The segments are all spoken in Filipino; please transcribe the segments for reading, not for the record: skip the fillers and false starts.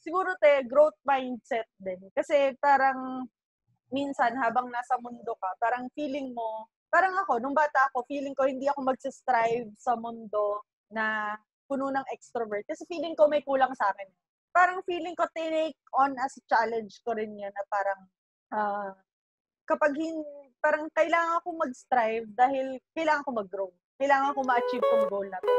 siguro growth mindset din. Kasi parang minsan habang nasa mundo ka, parang feeling mo, parang ako, nung bata ako, feeling ko hindi ako magsastrive sa mundo na puno ng extrovert. Kasi feeling ko may kulang sa akin. Parang feeling ko tinake on as a challenge ko rin yan na parang kapag parang kailangan ko mag-strive dahil kailangan ko mag-grow. Kailangan ko ma-achieve tong goal na to.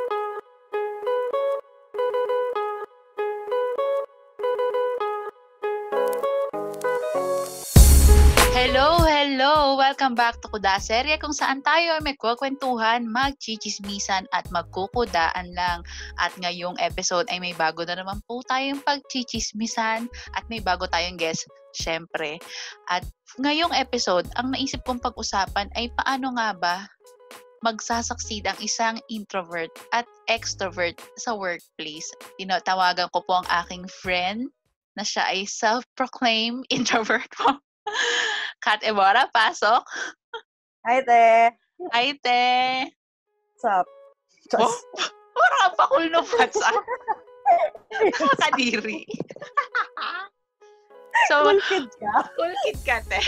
Hello! Welcome back to Kuda Serye kung saan tayo ay may kukwentuhan, magchichismisan at magkukudaan lang. At ngayong episode ay may bago na naman po tayong pagchichismisan at may bago tayong guest, syempre. At ngayong episode, ang naisip kong pag-usapan ay paano nga ba magsasucceed ang isang introvert at extrovert sa workplace. Tinatawagan ko po ang aking friend na siya ay self-proclaimed introvert po. Kat Ebora, pasok. Hi, te! Hi, te! What's up? Oh, parang ang pakul ng WhatsApp. Nakakadiri. So, cool kid ka? Cool kid ka, te.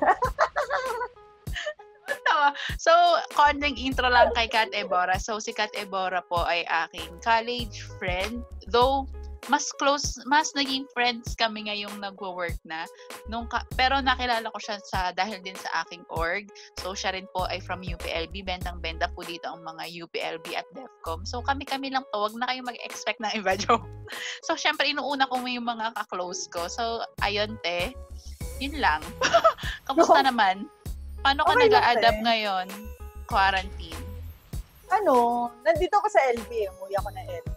So, konting intro lang kay Kat Ebora. So, si Kat Ebora po ay aking college friend. Though, mas naging friends kami ngayong nagwo-work na. Pero nakilala ko siya dahil din sa aking org. So, siya rin po ay from UPLB. Bentang-benta po dito ang mga UPLB at DEFCOM. So, kami-kami lang to. Huwag na kayong mag-expect ng iba, joke. So, syempre, inuuna ko yung mga ka-close ko. So, ayun, te. Yun lang. Kamusta naman? Paano ka nag-a-adapt ngayon? Quarantine? Nandito ako sa LB. Umuwi ako na LB.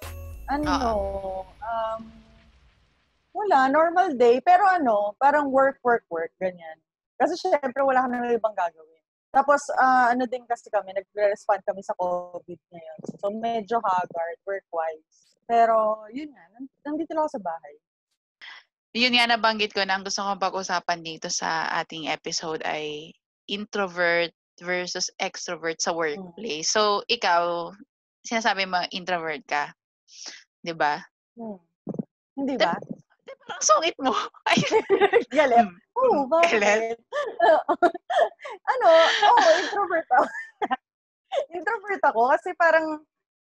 Wala, normal day. Pero parang work, ganyan. Kasi syempre wala kami ng ibang gagawin. Tapos, din kasi kami, nagre-respond kami sa COVID ngayon. So, medyo haggard, work-wise. Pero, yun nga, nandito lang ako sa bahay. Yun nga, nabanggit ko na ang gusto kong pag-usapan dito sa ating episode ay introvert versus extrovert sa workplace. So, ikaw, sinasabi mo introvert ka. 'Di ba? Hindi ba? Parang sungit mo. Galit. Bakit? Introvert ako. Introvert ako kasi parang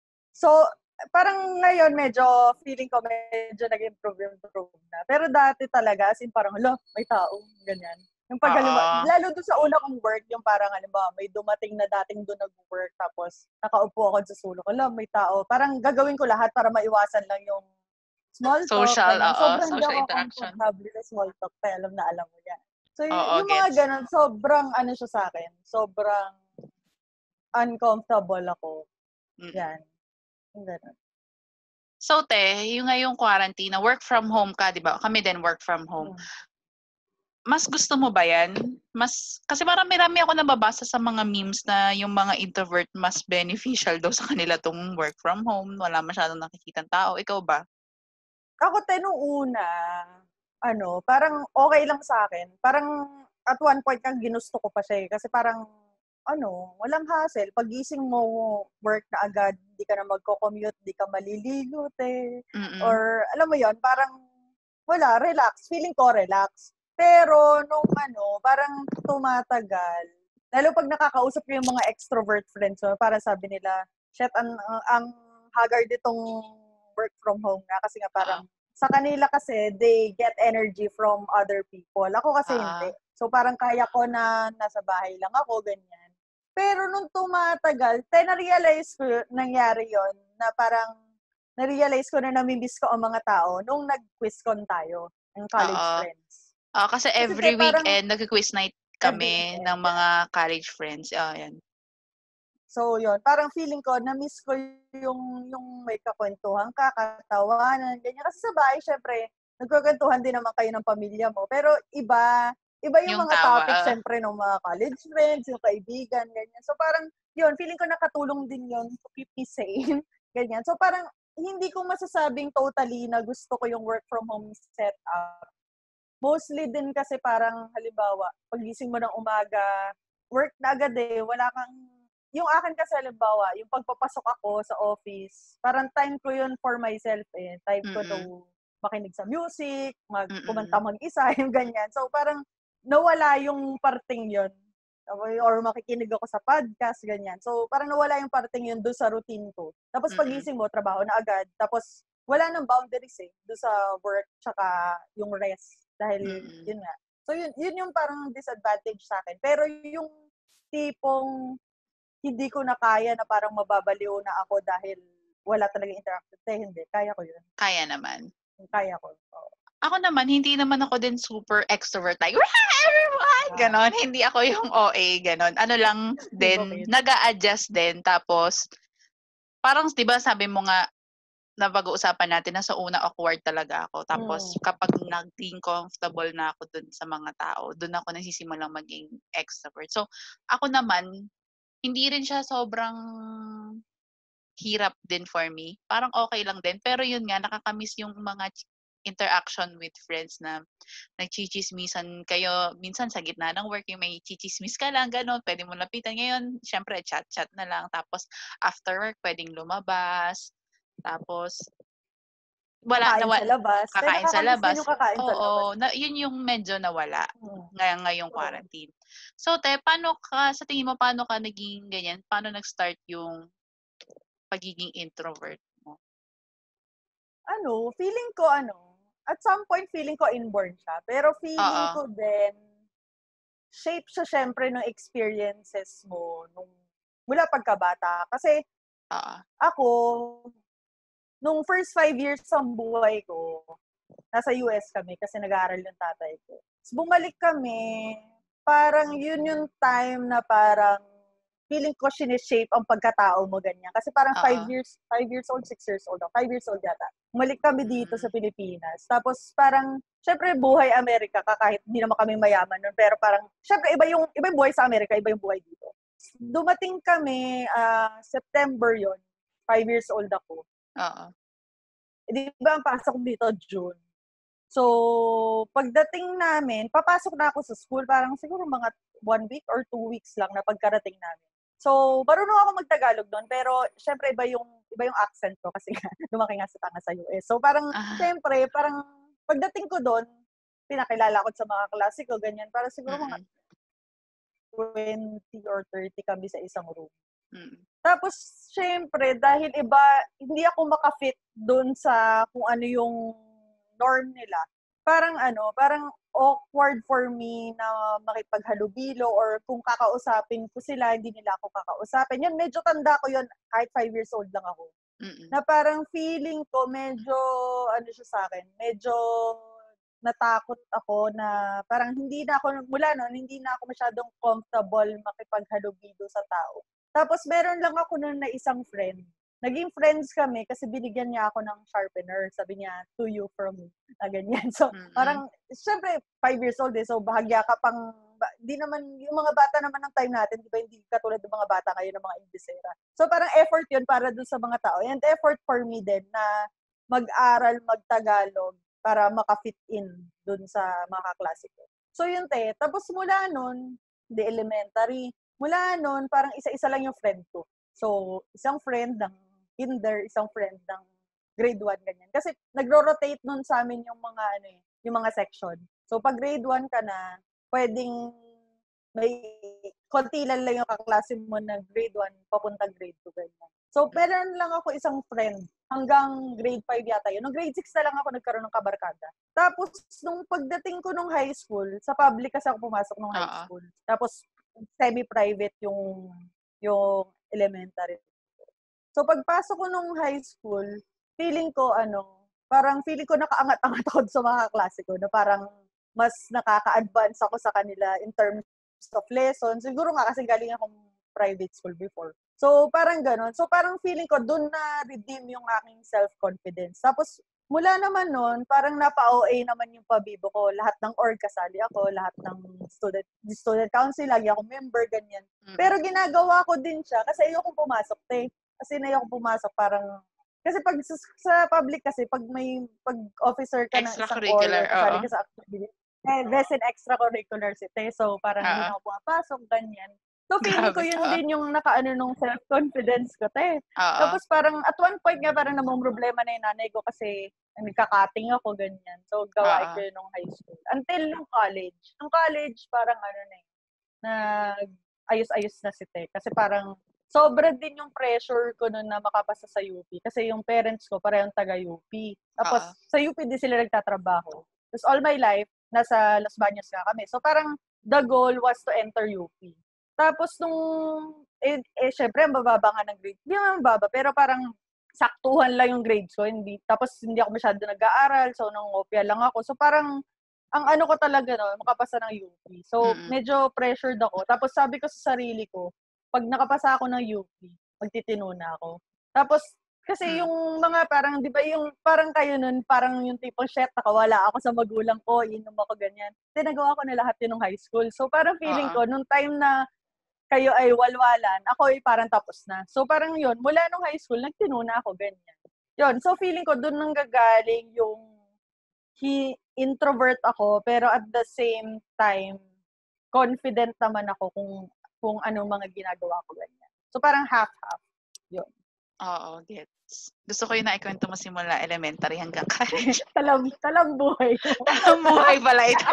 ngayon medyo feeling ko medyo nag-improve na. Pero dati talaga, as in parang, may tao, ganyan. Yung lalo doon sa una kong work, yung parang, may dumating na dating doon nag-work, tapos nakaupo ako sa sulok, may tao. Parang gagawin ko lahat para maiwasan lang yung small talk. Social, sobrang social hindi ako interaction. comfortable sa small talk, kaya alam mo yan. So, yung mga ganun, sobrang siya sa akin. Sobrang uncomfortable ako. Yan. Yung ganun. So, te, yung ngayong quarantine, work from home ka, di ba? Kami din work from home. Mas gusto mo ba yan? Kasi marami-rami ako nababasa sa mga memes na yung mga introvert mas beneficial daw sa kanila tong work from home. Wala masyadong nakikitang tao. Ikaw ba? Ako, nung una, parang okay lang sa akin. Parang at one point kang ginusto ko pa siya. Kasi parang, walang hassle. Pagising mo, work na agad. Hindi ka na magko-commute, hindi ka maliligo, Or, alam mo yon, parang, wala, relax. Feeling ko, relax. Pero, nung parang tumatagal, lalo pag nakakausap ko yung mga extrovert friends, parang sabi nila, shit, ang haggard itong work from home na kasi nga parang sa kanila kasi they get energy from other people. Ako kasi hindi. So parang kaya ko na nasa bahay lang ako, ganyan. Pero nung tumatagal, na-realize ko, nangyari yon na parang na-realize ko na namimiss ko ang mga tao nung nag-quizcon tayo, ng college friends. Kasi every weekend, nag-quiz night kami ng mga college friends. Yan. So, yun. Parang feeling ko, na-miss ko yung may kakwentuhan ka, katawanan, ganyan. Kasi sa bahay, syempre, nagkakwentuhan din naman kayo ng pamilya mo. Pero iba yung mga topic, syempre, ng mga college friends, yung kaibigan, ganyan. So, parang, yun, feeling ko nakatulong din yun to keep me sane. Ganyan. So, parang, hindi ko masasabing totally na gusto ko yung work from home setup. Mostly din kasi parang, halimbawa, pagising mo ng umaga, work na agad wala kang, yung akin kasi halimbawa, yung pagpapasok ako sa office, parang time ko yun for myself Time ko to makinig sa music, kumanta Mm. mag-isa, yung ganyan. So, parang nawala yung parting yun. Or makikinig ako sa podcast, ganyan. So, parang nawala yung parting yun doon sa routine ko. Tapos Mm. pagising mo, trabaho na agad. Tapos, wala nang boundaries doon sa work tsaka yung rest. Dahil, Mm. yun nga. So, yun yung parang disadvantage sa akin. Pero yung tipong hindi ko na kaya na parang mababaliw na ako dahil wala talagang interaction. Hindi. Kaya ko yun. Kaya naman. Kaya ko. Oo. Ako naman, hindi naman ako din super extrovert like, "Wah! Everyone!" Gano'n. Hindi ako yung OA, gano'n. Ano lang din, Hypocrite. nag-a-adjust din. Tapos, parang 'di ba sabi mo nga, napag-uusapan natin na sa una awkward talaga ako. Tapos Mm. kapag naging comfortable na ako dun sa mga tao, dun ako nagsisimulang maging extrovert. So, ako naman, hindi rin siya sobrang hirap din for me. Parang okay lang din. Pero yun nga, nakakamiss yung mga interaction with friends na nagchichismisan kayo. Minsan sa gitna ng work, yung may chichismis ka lang, gano'n. Pwede mo lapitan. Ngayon, syempre, chat-chat na lang. Tapos, after work, pwedeng lumabas. Tapos, wala Kakain nawa sa labas. Kaya kakain sa nakakamiss din labas. yung kakain sa labas. Oo, na yun yung medyo nawala Mm. ngayong Oo. quarantine. So, paano ka sa tingin mo paano ka naging ganyan? Paano nag-start yung pagiging introvert mo? Feeling ko at some point feeling ko inborn siya. Pero feeling Oo, ko din, shape siya siyempre ng experiences mo mula pagkabata. Kasi oo, ako, nung first 5 years ng buhay ko, nasa US kami kasi nag-aaral yung tatay ko. Tapos bumalik kami, parang yun yung time na parang feeling ko sineshape ang pagkatao mo ganyan. Kasi parang five oo. years, 5 years old, 6 years old, 5 years old yata. Bumalik kami dito sa Mm, Pilipinas. Tapos parang, syempre buhay Amerika ka kahit hindi naman kami mayaman nun. Pero parang, syempre iba yung buhay sa Amerika, iba yung buhay dito. Dumating kami, September yon 5 years old ako. oo, Di ba ang pasok dito, June? So, pagdating namin, papasok na ako sa school, parang siguro mga 1 week or 2 weeks lang na pagkarating namin. So, marunong ako mag-Tagalog doon, pero syempre iba yung accent ko kasi nga, lumaki nga sa US. So, parang, ah, syempre, parang pagdating ko doon, pinakilala ko sa mga klase ko, ganyan, para siguro mga mm, 20 or 30 kami sa isang room. mm, Tapos, syempre, dahil hindi ako makafit doon sa kung ano yung norm nila. Parang awkward for me na makipaghalubilo or kung kakausapin ko sila, hindi nila ako kakausapin. Yun, medyo tanda ko yun, kahit 5 years old lang ako. mm, Na parang feeling ko medyo, siya sa akin, medyo natakot ako na parang mula noon, hindi na ako masyadong comfortable makipaghalubilo sa tao. Tapos meron lang ako noon na isang friend. Naging friends kami kasi binigyan niya ako ng sharpener. Sabi niya, to you from me. Na ganyan. So, mm, parang, syempre, 5 years old so bahagya ka pang, di naman, yung mga bata naman ng time natin, di ba, hindi katulad ng mga bata ngayon ng mga Inglesera. So, parang effort yun para dun sa mga tao. And effort for me din na mag-aral, mag-Tagalog para maka-fit in dun sa mga kaklase ko. So, yun Tapos mula nun, the elementary, mula nun, parang isa-isa lang yung friend ko. So, isang friend ng kinder, isang friend ng grade 1, ganyan. Kasi nagro-rotate nun sa amin yung mga section. So, pag grade 1 ka na, pwedeng may konti lang yung kaklase mo na grade 1 papunta grade 2, ganyan. So, meron lang ako isang friend hanggang grade 5 yata yun. Nung grade 6 na lang ako nagkaroon ng kabarkada. Tapos, nung pagdating ko nung high school, sa public kasi ako pumasok nung high oo, school. Tapos, semi-private yung elementary. So, pagpasok ko nung high school, feeling ko, parang feeling ko nakaangat-angat ako sa mga klase ko na parang mas nakaka-advance ako sa kanila in terms of lessons. Siguro nga kasi galing akong private school before. So, parang ganon. So, parang feeling ko, dun na-redeem yung aking self-confidence. Tapos, mula naman nun, parang napa-OA naman yung pabibo ko. Lahat ng org kasali ako, lahat ng student council, lagi ako member, ganyan. mm. Pero ginagawa ko din siya kasi ayokong pumasok, Kasi ayokong pumasok, parang, kasi pag sa public kasi, pag officer ka ng isang org Extracurricular, or kasali oo, ka sa activity, best in extracurricular si So, parang hindi oo, na ako pumapasok, ganyan. So, feeling ko Grabe yun ka. din yung nakaano nung self-confidence ko, te. Oo. Tapos parang at one point nga parang namang problema na yung nanay ko kasi nagka-cutting ako, ganyan. So, gawain Oo. ko yun nung high school. Until nung college. Nung college, parang ano na eh, nag-ayos-ayos na si te. Kasi parang sobra din yung pressure ko nun na makapasa sa UP. Kasi yung parents ko parehong taga-UP. Tapos Oo. sa UP din sila nagtatrabaho. Tapos all my life, nasa Las Bañas nga kami. So parang the goal was to enter UP. Tapos syempre, ang bababa nga ng grade. Hindi naman baba, pero parang saktuhan lang yung grades ko. Tapos hindi ako masyado nag-aaral, so nangopia lang ako. So parang, ang ano ko talaga, no, makapasa ng UP. So, Mm. medyo pressured ako. Tapos sabi ko sa sarili ko, pag nakapasa ako ng UP, magtitino na ako. Tapos, kasi Mm. yung mga parang, di ba yung parang kayo nun, parang yung tipong shit, nakawala ako sa magulang ko, inom ako ganyan. Tinagawa ko na lahat yun nung high school. So, parang feeling Oo. ko, nung time na kayo ay walwalan, ako ay parang tapos na. So parang yun, mula nung high school, nagtino na ako, ganyan. Yun, so feeling ko doon nang gagaling yung introvert ako, pero at the same time, confident naman ako kung ano mga ginagawa ko, ganyan. So parang half-half. Yun. Oo, gets. Gusto ko yung naikwento mo simula elementary hanggang college. Talambuhay. Talambuhay pala ito.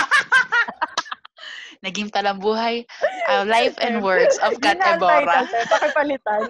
Naging talambuhay, life and works of Yun Kat na ang Ebora. title, pakipalitan.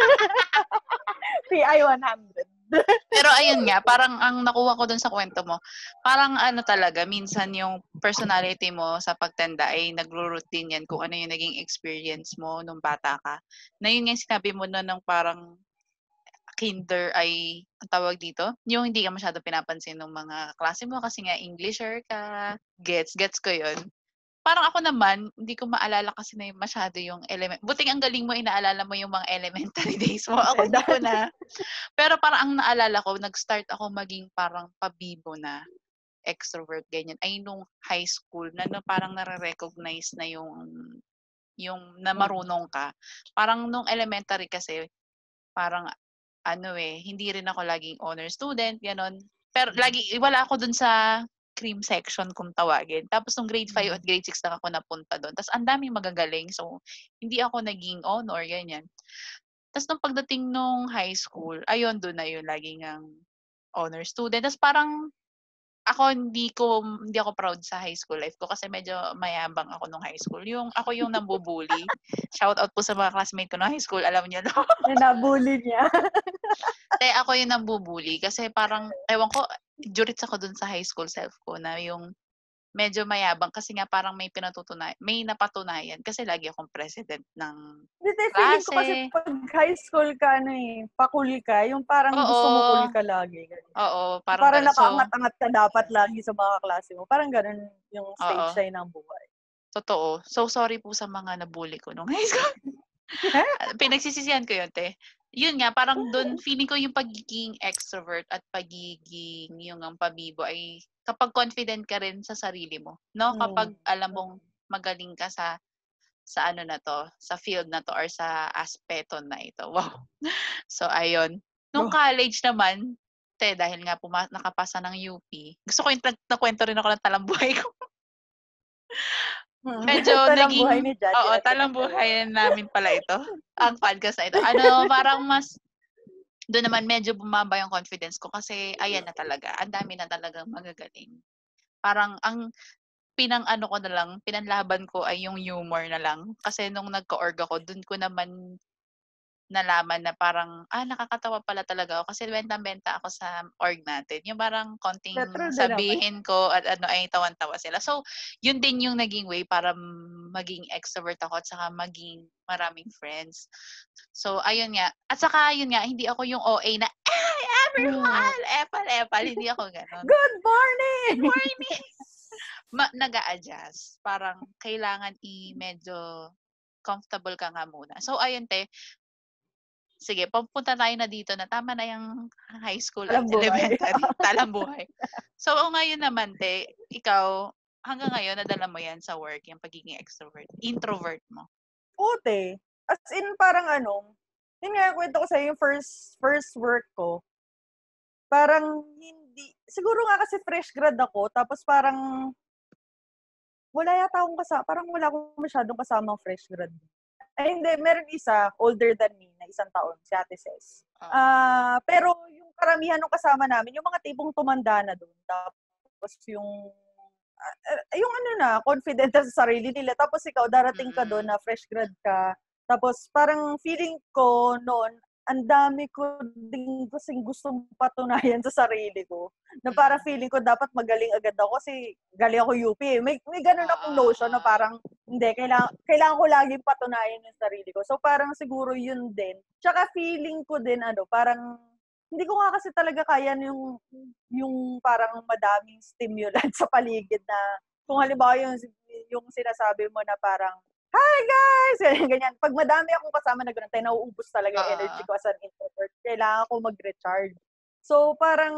PI 100. Pero ayun nga, parang ang nakuha ko dun sa kwento mo, parang ano talaga, minsan yung personality mo sa pagtanda ay nagro-routine yan kung ano yung naging experience mo nung bata ka. Na yun nga yung sinabi mo nun ng parang kinder ay, ang tawag dito, yung hindi ka masyado pinapansin ng mga klase mo kasi nga Englisher ka. Gets ko yun. Parang ako naman, hindi ko maalala kasi na yung masyado yung buting ang galing mo, inaalala mo yung mga elementary days mo. Ako hindi ko na. Pero parang ang naalala ko, nag-start ako maging parang pabibo na extrovert, ganyan. Ay nung high school na parang nare-recognize na yung na marunong ka. Parang nung elementary kasi, parang ano hindi rin ako laging honor student, gano'n. Pero wala ako dun sa cream section kung tawagin. Tapos nung grade 5 at grade 6 lang ako napunta dun. Tapos ang daming magagaling. So, hindi ako naging honor, ganyan. Tapos nung pagdating nung high school, ayun, dun na yun, laging ang honor student. Tapos parang hindi ako proud sa high school life ko kasi medyo mayabang ako nung high school. Ako yung nambubully. Shout out po sa mga classmate ko nung high school, alam niyo 'no. Nabully niya. Ako yung nambubully kasi parang ewan ko, jurits ako dun sa high school self ko na yung medyo mayabang kasi nga parang may napatunayan kasi lagi akong president ng Hindi, feeling ko kasi klase. pag high school ka, pa-cool ka, yung parang gusto mo cool Oo, ka lagi. oo, parang Parang gano'n. So, nakaangat-angat ka dapat lagi sa mga klase mo. Parang ganun yung stage oo, sign ng buhay. totoo. So, sorry po sa mga nabully ko nung high school. Pinagsisisihan ko yun, te. Yun nga, parang dun, feeling ko yung pagiging extrovert at pagiging yung ang pabibo ay kapag confident ka rin sa sarili mo, no? Mm. Kapag alam mong magaling ka sa ano na 'to, sa field na 'to or sa aspeto na ito. Wow. So, ayun. Nung Oh. college naman, dahil nga nakapasa ng UP, gusto ko yung nakwento rin ako ng talambuhay ko. Medyo Talambuhay naging ni Judge at ni talambuhayan namin pala ito, ang podcast na ito. Parang doon naman medyo bumaba yung confidence ko kasi ayan na talaga, ang dami na talagang magagaling. Parang ang pinang-ano ko na lang, pinanlaban ko ay yung humor na lang. Kasi nung nagka-org ako, dun ko naman nalaman na parang, nakakatawa pala talaga ako kasi bentang-benta ako sa org natin. Yung parang konting True din naman. sabihin ko at ano ay tawan-tawa sila. So, yun din yung naging way para maging extrovert ako at saka maging maraming friends. So, ayun nga. At saka yun nga, hindi ako yung OA na, "Hey, everyone! Epal-epal." Hindi ako ganon. Good morning! Morning! Nag-a-adjust. Parang kailangan medyo comfortable ka nga muna. So, ayun sige, papunta tayo na dito na tama na yung high school at Talambuhay. elementary, talambuhay. So, ngayon naman ikaw, hanggang ngayon nadala mo yan sa work, yung pagiging introvert mo? Puti. As in, parang yun nga, kwento ko sa'yo, yung first work ko, parang hindi, siguro nga kasi fresh grad ako, tapos parang, wala yata akong parang wala akong masyadong kasamang fresh grad. Ay, hindi. Meron isa, older than me, na 1 taon, si Ate Ces. Pero yung karamihan ng kasama namin, yung mga tipong tumanda na doon. Tapos yung ano na, confident na sa sarili nila. Tapos ikaw, darating ka doon na fresh grad ka. Tapos parang feeling ko noon, ang dami ko din kasing gustong patunayan sa sarili ko. Na para feeling ko dapat magaling agad ako kasi galing ako UP. May ganun akong notion na parang hindi, kailangan ko laging patunayan yung sarili ko. So parang siguro yun din. Tsaka feeling ko din parang hindi ko nga kasi talaga kaya yung parang madaming stimulant sa paligid na kung halimbawa yung sinasabi mo na parang hi guys! Ganyan. Pag madami akong kasama na ganun, tayo nauubos talaga yung energy ko as an introvert. Kailangan ko mag-recharge. So, parang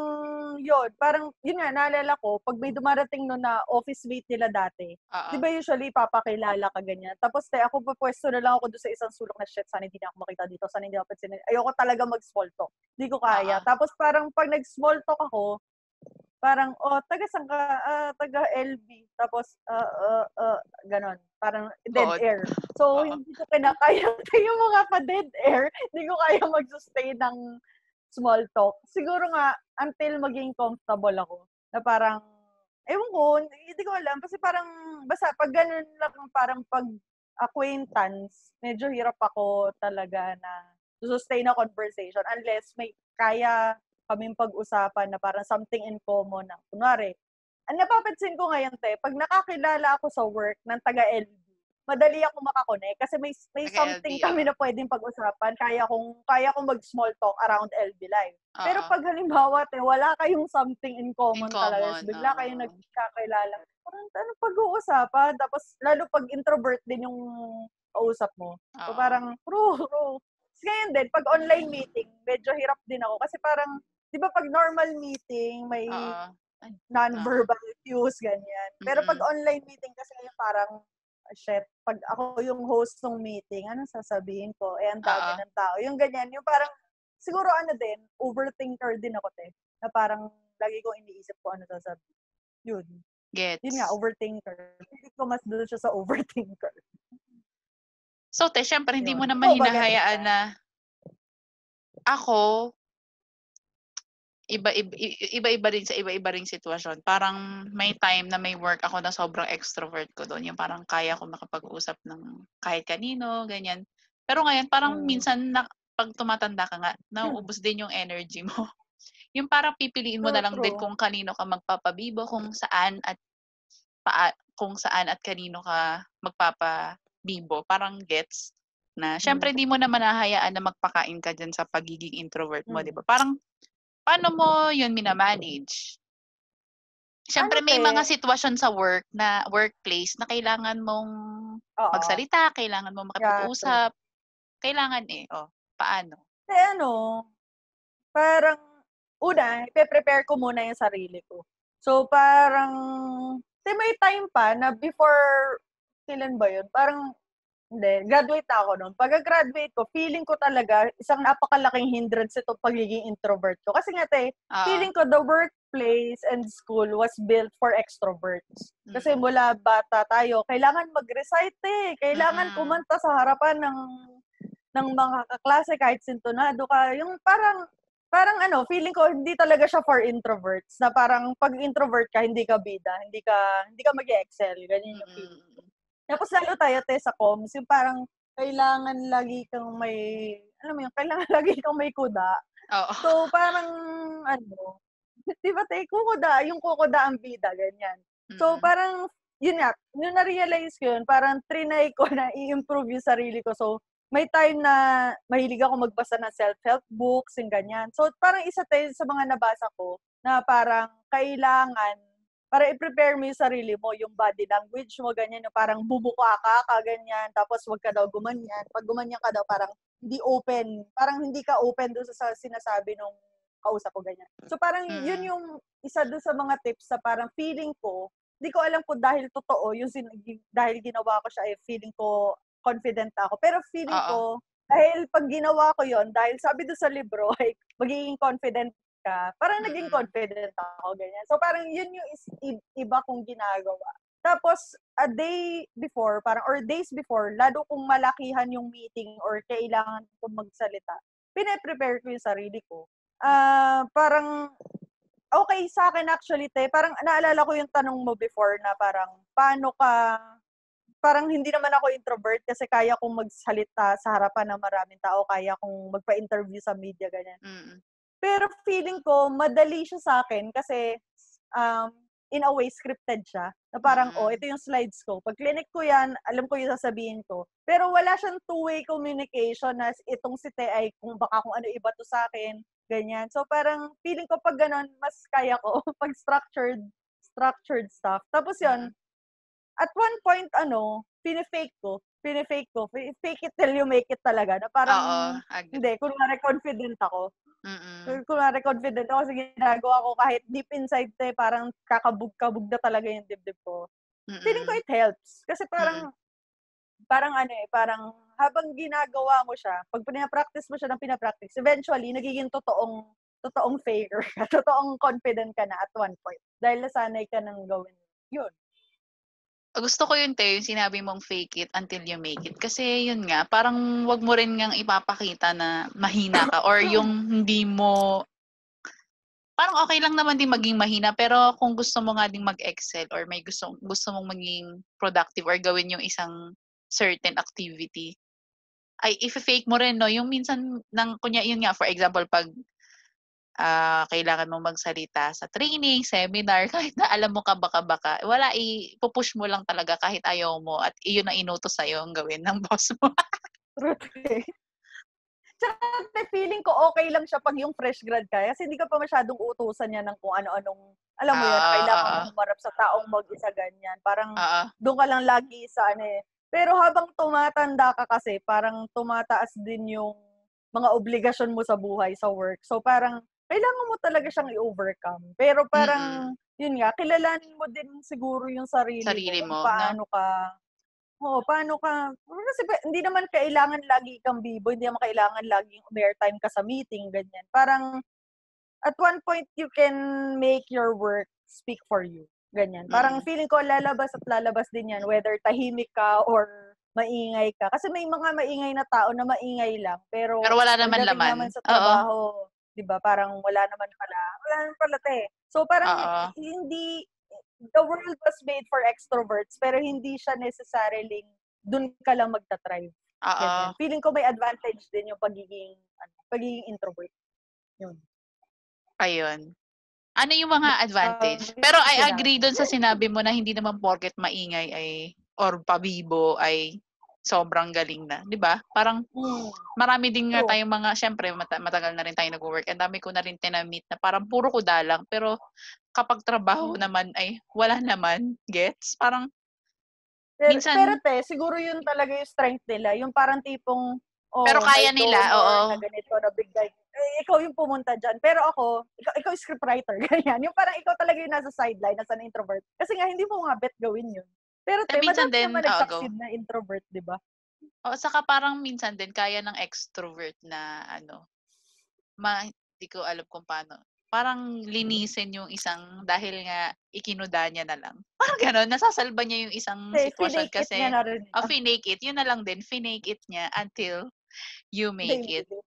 yun nga, naalala ko, pag may dumarating nun na office mate nila dati, di ba usually papakilala ka ganyan? Tapos, ako pupwesto na lang ako doon sa isang sulok na shit, sana hindi na ako makita dito, sana hindi ako pansinin. Ayoko talaga mag-small talk. Hindi ko kaya. Tapos, parang pag nag-small talk ako, parang, taga saan ka? Taga LB. Tapos, ganon. Parang dead air. So, hindi ko kinakaya yung mga pa-dead air. Hindi ko kaya mag-sustain ng small talk. Siguro nga, until maging comfortable ako. Na parang, ewan ko, hindi ko alam. Kasi parang, basta pag ganun lang, parang pag acquaintance, medyo hirap ako talaga na sustain na conversation unless may kaya kaming pag-usapan na parang something in common na. Kunwari, ang napapansin ko ngayon, pag nakakilala ako sa work ng taga-LB, madali ako makakonect kasi may something kami na pwedeng pag-usapan. Kaya kong mag-small talk around LB Live. Pero pag halimbawa, wala kayong something in common talaga, bigla kayong nagkakilala. Parang ano pag-uusapan? Tapos lalo pag introvert din yung kausap mo. So parang, ngayon din, pag online meeting, medyo hirap din ako kasi parang, di ba pag normal meeting, may non-verbal cues, ganyan. Pero pag online meeting kasi ngayon parang, shit, pag ako yung host ng meeting, anong sasabihin ko? Ang dami ng tao. Yung ganyan, yung parang, siguro din, overthinker din ako, na parang, lagi kong iniisip ko ano sasabihin. Yun. Gets. Yun nga, overthinker. Hindi ko mas doon siya sa overthinker. So, syempre, hindi mo naman hinahayaan na ako, iba-iba rin sa iba-iba ring sitwasyon. Parang may time na may work ako na sobrang extrovert ko doon. Yung parang kaya ko makapag-usap ng kahit kanino, ganyan. Pero ngayon, parang minsan, pag tumatanda ka nga, nauubos din yung energy mo. Yung parang pipiliin mo na lang din kung kanino ka magpapabibo, kung saan at kanino ka magpapabibo. Parang gets na. Syempre, hindi mo naman nahayaan na magpakain ka dyan sa pagiging introvert mo, di ba? Parang, paano mo yun minamanage? Syempre, may mga sitwasyon sa workplace na kailangan mong magsalita, kailangan mong makipag-usap. Kailangan paano? Parang, una, ipe-prepare ko muna yung sarili ko. So, parang, may time pa na before, kailan ba yun? Parang, hindi, graduate ako noon. Pagka-graduate ko, feeling ko talaga, isang napakalaking hindrance ito pagiging introvert ko. Kasi nga, feeling ko the workplace and school was built for extroverts. Kasi mula bata tayo, kailangan mag-recite Kailangan kumanta sa harapan ng mga kaklase kahit sintonado ka. Yung parang feeling ko hindi talaga siya for introverts. Na parang pag introvert ka, hindi ka bida, hindi ka mag-excel. Ganyan yung feeling ko. Tapos lalo tayo sa comms, yung parang kailangan lagi kang kailangan lagi kang may kuda. So parang di ba yung kukuda ang bida, ganyan. So parang, yun nga, nung na-realize ko yun, parang trinay ko na i-improve yung sarili ko. So, may time na mahilig ako magbasa ng self-help books, yung ganyan. So, parang isa sa mga nabasa ko na parang kailangan para i-prepare mo yung sarili mo, yung body language mo, ganyan, yung parang bubuka ka, ganyan, tapos wag ka daw gumanyan. Pag gumanyan ka daw, parang hindi ka open doon sa sinasabi nung kausap ko, ganyan. So parang yun yung isa doon sa mga tips sa parang feeling ko, hindi ko alam kung dahil totoo, dahil ginawa ko siya, feeling ko confident ako. Pero feeling ko, dahil pag ginawa ko yon, dahil sabi doon sa libro, magiging confident ka, parang naging confident ako, ganyan. So parang yun yung iba kong ginagawa. Tapos, a day before, parang, or days before, lalo kung malakihan yung meeting or kailangan kong magsalita, pine-prepare ko yung sarili ko. Parang, okay sa akin actually, te. Parang naalala ko yung tanong mo before na parang, paano ka, parang hindi naman ako introvert kasi kaya kong magsalita sa harapan ng maraming tao, kaya kong magpa-interview sa media, ganyan. Mm. Pero feeling ko, madali siya sa akin kasi, um, in a way, scripted siya. Na parang, ito yung slides ko. Pag clinic ko yan, alam ko yung sasabihin ko. Pero wala siyang two-way communication na itong si Te ay kung baka kung ano iba to sa akin, ganyan. So parang feeling ko pag ganun, mas kaya ko pag structured stuff. Tapos yun, at one point, fake ko. Fake it till you make it talaga. Na parang, Oo, agree. hindi, kunwari confident ako. Mm. Kunwari confident ako sa ginagawa ko kahit deep inside parang kakabog-kabog na talaga yung dibdib ko. Feeling ko Mm. it helps. Kasi Mm. parang parang habang ginagawa mo siya, pag pinapractice mo siya ng pinapractice, eventually, nagiging totoong faker ka, totoong confident ka na at one point. Dahil nasanay ka nang gawin yun. Gusto ko yun, Te, yung sinabi mong fake it until you make it. Kasi yun nga, parang wag mo rin ngang ipapakita na mahina ka or yung hindi mo, parang okay lang naman din maging mahina, pero kung gusto mo nga ding mag-excel or may gusto mong maging productive or gawin yung isang certain activity, ay ife-fake mo rin, no? Yung minsan, yun nga, for example, pag kailangan mong magsalita sa training, seminar, kahit na alam mo kabaka-baka, wala, ipupush mo lang talaga kahit ayaw mo at iyon ang inutos sa'yo ang gawin ng boss mo. Truth eh. Tsaka feeling ko okay lang siya pag yung fresh grad ka. Kasi hindi ka pa masyadong utusan niya ng kung ano-anong, alam mo yun, na Oo, kailangan oo. mong humarap sa taong mag-isa ganyan. Parang Oo. doon ka lang lagi sa Pero habang tumatanda ka kasi, parang tumataas din yung mga obligasyon mo sa buhay, sa work. So parang kailangan mo talaga siyang i-overcome. Pero Mm. parang, yun nga, kilalanin mo din siguro yung sarili mo Sarili kung mo, 'no? paano ka. Oo, paano ka kasi hindi naman kailangan lagi kang bibo, hindi naman kailangan laging time ka sa meeting, ganyan. Parang at one point, you can make your work speak for you, ganyan. Parang Mm. feeling ko lalabas at lalabas din yan whether tahimik ka or maingay ka. Kasi may mga maingay na tao na maingay lang, Pero pero wala naman pagdating laman. naman sa Oo. trabaho, 'di ba, parang wala naman pala So parang Oo. hindi the world was made for extroverts, pero hindi siya necessarily dun ka lang magta-thrive. Oo. Ganyan. Feeling ko may advantage din yung pagiging introvert. Yun. Ayun. Ano yung mga advantage? Dami Pero kong I sinabi. agree dun sa sinabi mo na hindi naman porket maingay ay or pabibo ay sobrang galing na, 'di ba? Parang marami din nga True. tayong mga, siyempre matagal na rin tayong nagwo-work. Ang dami ko na rin tinamit na parang puro kuda lang, pero kapag trabaho naman ay wala naman, gets? Parang Pero minsan, siguro yun talaga yung strength nila. Yung parang tipong, pero may kaya nila, oo. donor na ganito, na bigay. Ikaw yung pumunta dyan. Pero ako, ikaw yung scriptwriter, ganyan. Yung parang ikaw talaga yung nasa sideline, nasa introvert. Kasi nga, hindi mo nga bet gawin yun. Pero Minsan madami din, naman oo, go. nag-succeed na introvert, di ba? Oo, saka parang minsan din kaya ng extrovert na di ko alam kung paano. Parang linisin yung isang dahil nga ikinuda niya na lang. Parang gano'n, nasasalba niya yung isang Kasi sitwasyon finake it niya kasi na rin. finake it, yun na lang din, finake it niya until you They make made it. it.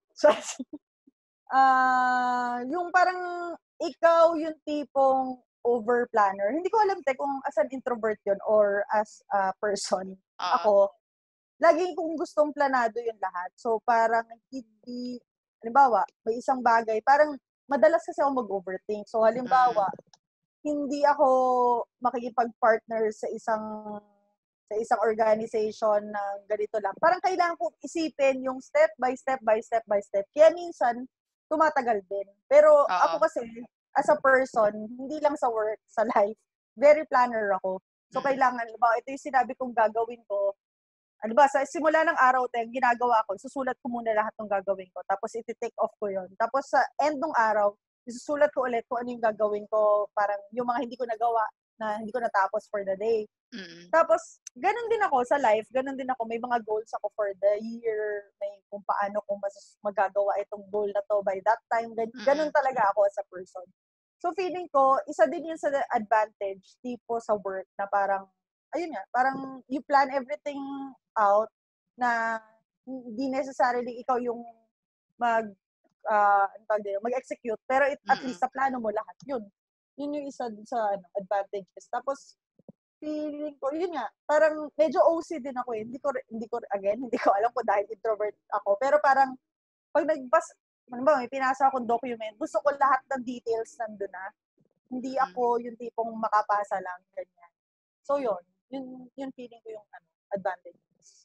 Yung parang ikaw yung tipong over planner. Hindi ko alam kung as an introvert yun or as a person. Oo. Ako, laging kong gustong planado yung lahat. So parang hindi, halimbawa, may isang bagay, parang madalas kasi ako mag-overthink. So halimbawa, hindi ako makikipag-partner sa isang organization na ganito lang. Parang kailangan kong isipin yung step by step by step by step. Kaya minsan, tumatagal din. Pero Oo. ako kasi, as a person, hindi lang sa work, sa life, very planner ako. So, kailangan, ito yung sinabi kong gagawin ko. Ano ba, sa simula ng araw, ginagawa ko, susulat ko muna lahat ng gagawin ko. Tapos, iti-take off ko yon. Tapos, sa end ng araw, isusulat ko ulit kung ano yung gagawin ko. Parang yung mga hindi ko nagawa na hindi ko natapos for the day. Tapos, ganun din ako sa life, ganun din ako. May mga goals ako for the year, may kung paano ko magagawa itong goal na to by that time. Ganun talaga ako as a person. So, feeling ko, isa din yun sa advantage tipo sa work na parang ayun nga, parang you plan everything out na hindi necessarily ikaw yung mag mag-execute, pero at Mm. least sa plano mo lahat yun. Yun yung isa dun sa advantages. Tapos, feeling ko, yun nga, parang medyo OC din ako eh. Hindi ko alam kung dahil introvert ako. Pero parang, pag ano ba, may pinasa akong document, gusto ko lahat ng details nandun na. Hindi Mm. ako yung tipong makapasa lang, ganyan. So, yun. Yun feeling ko yung advantages.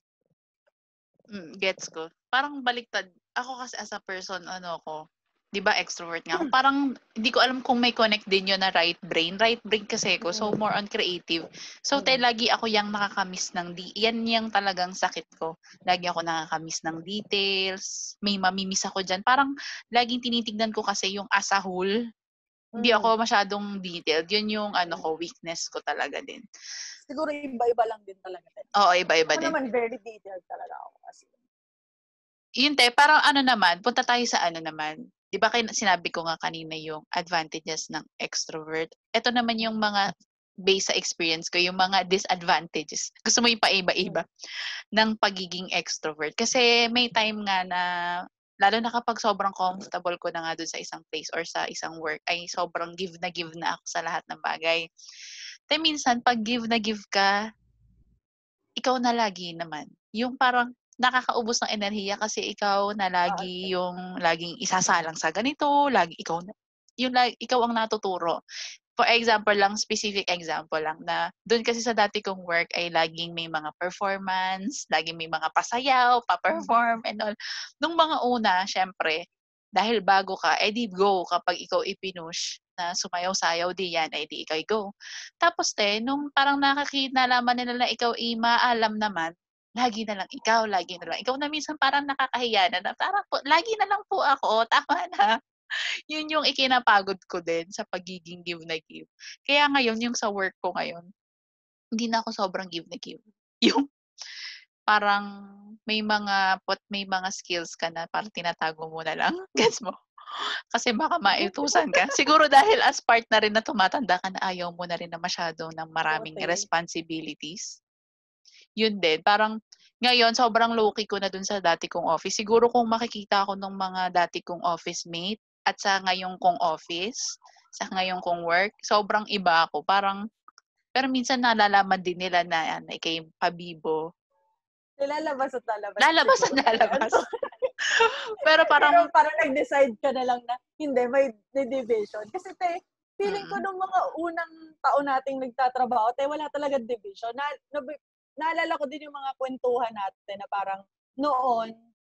Gets ko. Parang baliktad. Ako kasi as a person, 'di ba extrovert nga ako. Parang hindi ko alam kung may connect din yun na right brain. Right brain kasi ko, so more on creative. So, lagi ako yang nakakamiss yan yung talagang sakit ko. Lagi ako nakakamiss ng details. May mamimiss ako dyan. Parang laging tinitignan ko kasi yung as a whole. Hindi ako masyadong detailed. Yun yung weakness ko talaga din. Siguro iba-iba lang din talaga. Oo, iba-iba Ako din. naman, very detailed talaga ako kasi. Yun parang naman, punta tayo sa naman. 'Di ba sinabi ko nga kanina yung advantages ng extrovert. Ito naman yung mga based sa experience ko, yung mga disadvantages. Gusto mo yung paiba-iba ng pagiging extrovert. Kasi may time nga na, lalo na kapag sobrang comfortable ko na nga dun sa isang place or sa isang work, ay sobrang give na ako sa lahat ng bagay. Minsan, pag give na give ka, ikaw na lagi naman. Yung parang nakakaubos ng enerhiya kasi ikaw na lagi yung laging isasalang sa ganito, lagi ikaw ang natuturo. For example lang, specific example lang na do'n kasi sa dati kong work ay laging may mga performance, laging may mga pasayaw, pa-perform and all. Nung mga una siyempre, dahil bago ka, di go kapag ikaw ipinush na sumayaw-sayaw diyan, di ikaw go. Tapos nung parang nalaman nila na ikaw maalam naman, lagi na lang ikaw, lagi na lang ikaw na minsan parang nakakahiya na parang lagi na lang po ako, tama na. Yun yung ikinapagod ko din sa pagiging give na give. Kaya ngayon yung sa work ko ngayon, hindi na ako sobrang give na give. Yung parang may mga skills ka na parang tinatago mo na lang, gets mo? Kasi baka mautusan ka. Siguro dahil as part na rin na tumatanda ka na ayaw mo na rin na masyado ng maraming responsibilities. Yun din, parang ngayon sobrang low-key ko na dun sa dati kong office. Siguro kung makikita ako ng mga dati kong office mate at sa ngayon kong office, sa ngayon kong work, sobrang iba ako. Pero minsan nalalaman din nila na ikay pabibo. Lalabas at lalabas Lalabas at siguro. lalabas. Pero Pero parang nag-decide ka na lang na, hindi, may division. Kasi feeling ko nung mga unang taon nating nagtatrabaho, wala talaga division. Naalala ko din yung mga kwentuhan natin na parang noon,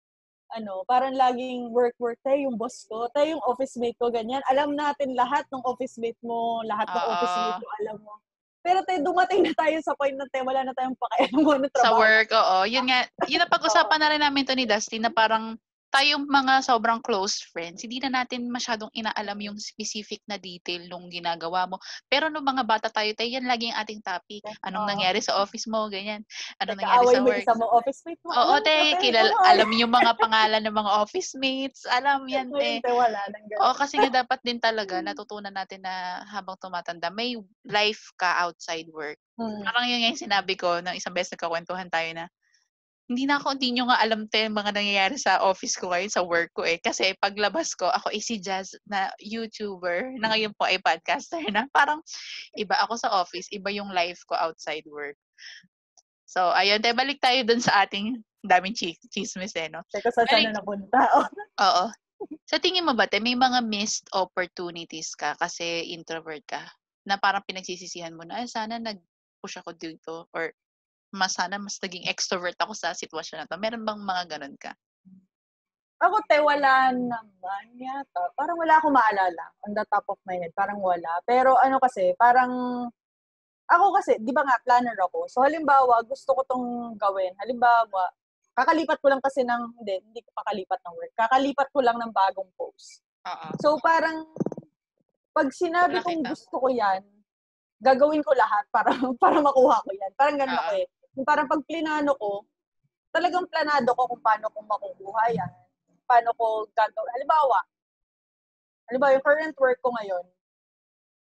parang laging work, yung boss ko, yung office mate ko, ganyan. Alam natin lahat ng office mate mo, lahat ng office mate oo. ko, alam mo. Pero dumating na tayo sa point na wala na tayong pakialam mo ng Sa trabaho. work, oo. Yun nga, yun napag-usapan na rin namin 'to ni Dusty na parang tayong mga sobrang close friends, hindi na natin masyadong inaalam yung specific na detail nung ginagawa mo. Pero nung mga bata tayo, yan lagi ang ating topic. Anong nangyari sa office mo, ganyan. Anong nangyari Kaaway sa mo yung work. isa mong office mate mo. Oo, Alam ko, alam yung mga pangalan ng mga office mates. Alam yan, ngayon, wala nang Oo, ganun. kasi nga dapat din talaga natutunan natin na habang tumatanda, may life ka outside work. Parang yun nga yung sinabi ko nung isang beses nagkakwentuhan tayo na, hindi nyo nga alam yung mga nangyayari sa office ko ngayon, sa work ko Kasi paglabas ko, ako si Jazz na YouTuber, na ngayon po ay podcaster na. Parang iba ako sa office, iba yung life ko outside work. So, ayun, balik tayo dun sa ating daming chismis no? Teka, saan na napunta? Oo. Sa tingin mo ba, may mga missed opportunities ka kasi introvert ka? Na parang pinagsisisihan mo na, sana nag-push ako dito or sana mas naging extrovert ako sa sitwasyon na 'to. Meron bang mga gano'n ka? Ako, wala naman yata. Parang wala akong maalala on the top of my head. Parang wala. Pero kasi, parang ako kasi, di ba nga, planner ako. So, halimbawa, gusto ko tong gawin. Halimbawa, kakalipat ko lang kasi hindi ko pakalipat ng work. Kakalipat ko lang ng bagong post. Oo. So, parang, pag sinabi kong Nakita gusto ko yan, gagawin ko lahat para para makuha ko yan. Parang ganun ako Oo. Yung parang pag plinano ko, talagang planado ko kung paano ko makukuha yan. Paano ko gagawin. Halimbawa, yung current work ko ngayon,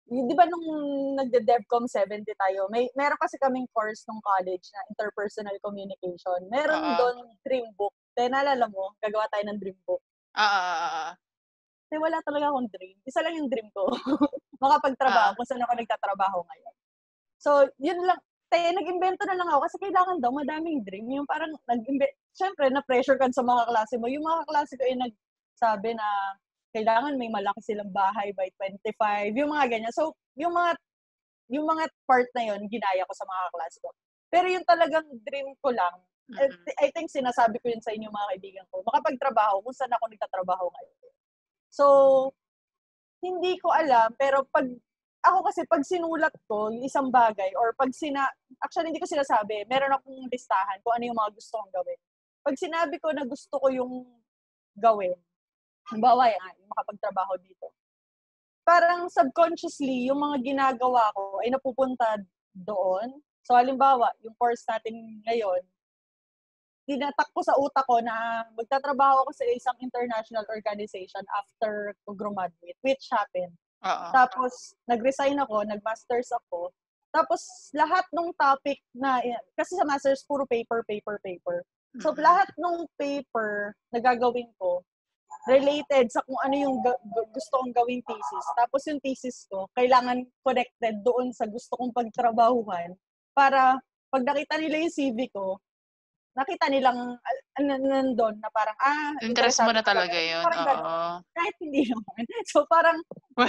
di ba nung nagde-DevCom 70 tayo, meron kasi kaming course nung college na interpersonal communication. Meron Oo. doon dream book. Naalala mo, gagawa tayo ng dream book. Oo. Kasi wala talaga akong dream. Isa lang yung dream ko. Makapagtrabaho kung saan ako nagtatrabaho ngayon. So, yun lang. Nag-invento na lang ako kasi kailangan daw madaming dream. Yung parang syempre, na-pressure ka sa mga klase mo. Yung mga klase ko ay nagsabi na kailangan may malaki silang bahay by 25. Yung mga ganyan. So, yung mga part na yun, ginaya ko sa mga klase ko. Pero yung talagang dream ko lang, I think sinasabi ko yun sa inyo mga kaibigan ko, makapagtrabaho kung saan ako nagtatrabaho ngayon. So, hindi ko alam, pero ako kasi pag sinulat ko yung isang bagay or actually hindi ko sinasabi, meron akong listahan kung ano yung mga gusto kong gawin. Pag sinabi ko na gusto ko yung gawin, halimbawa yung makapagtrabaho dito, parang subconsciously, yung mga ginagawa ko ay napupunta doon. So, halimbawa, yung course natin ngayon, tinatak ko sa utak ko na magtatrabaho ako sa isang international organization after ko graduate, which happened. Oo. Tapos, nag-resign ako, nag-masters ako. Tapos, lahat ng topic kasi sa masters, puro paper. So, lahat ng paper na gagawin ko, related sa kung ano yung gusto kong gawing thesis. Tapos, yung thesis ko, kailangan connected doon sa gusto kong pagtrabahuhan para pag nakita nila yung CV ko, nakita nilang nandun na parang, interest mo na talaga yun. Parang Oo. gano'n. Kahit hindi naman. So, parang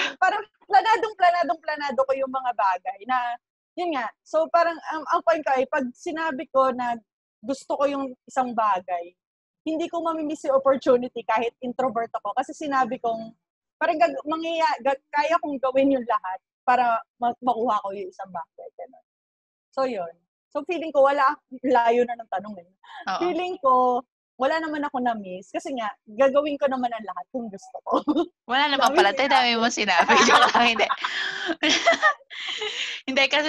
planado ko yung mga bagay na, yun nga. So, parang, ang point ko ay, pag sinabi ko na gusto ko yung isang bagay, hindi ko mamimiss yung opportunity kahit introvert ako. Kasi sinabi kong, parang kaya kong gawin yung lahat para makuha ko yung isang bagay. Ganun. So, yun. So, feeling ko, layo na ng tanong eh. Oo. Feeling ko, wala naman ako na-miss. Kasi nga, gagawin ko naman ang lahat kung gusto ko. Wala naman pala. Dami mo sinabi. Joke lang, hindi. Hindi, kasi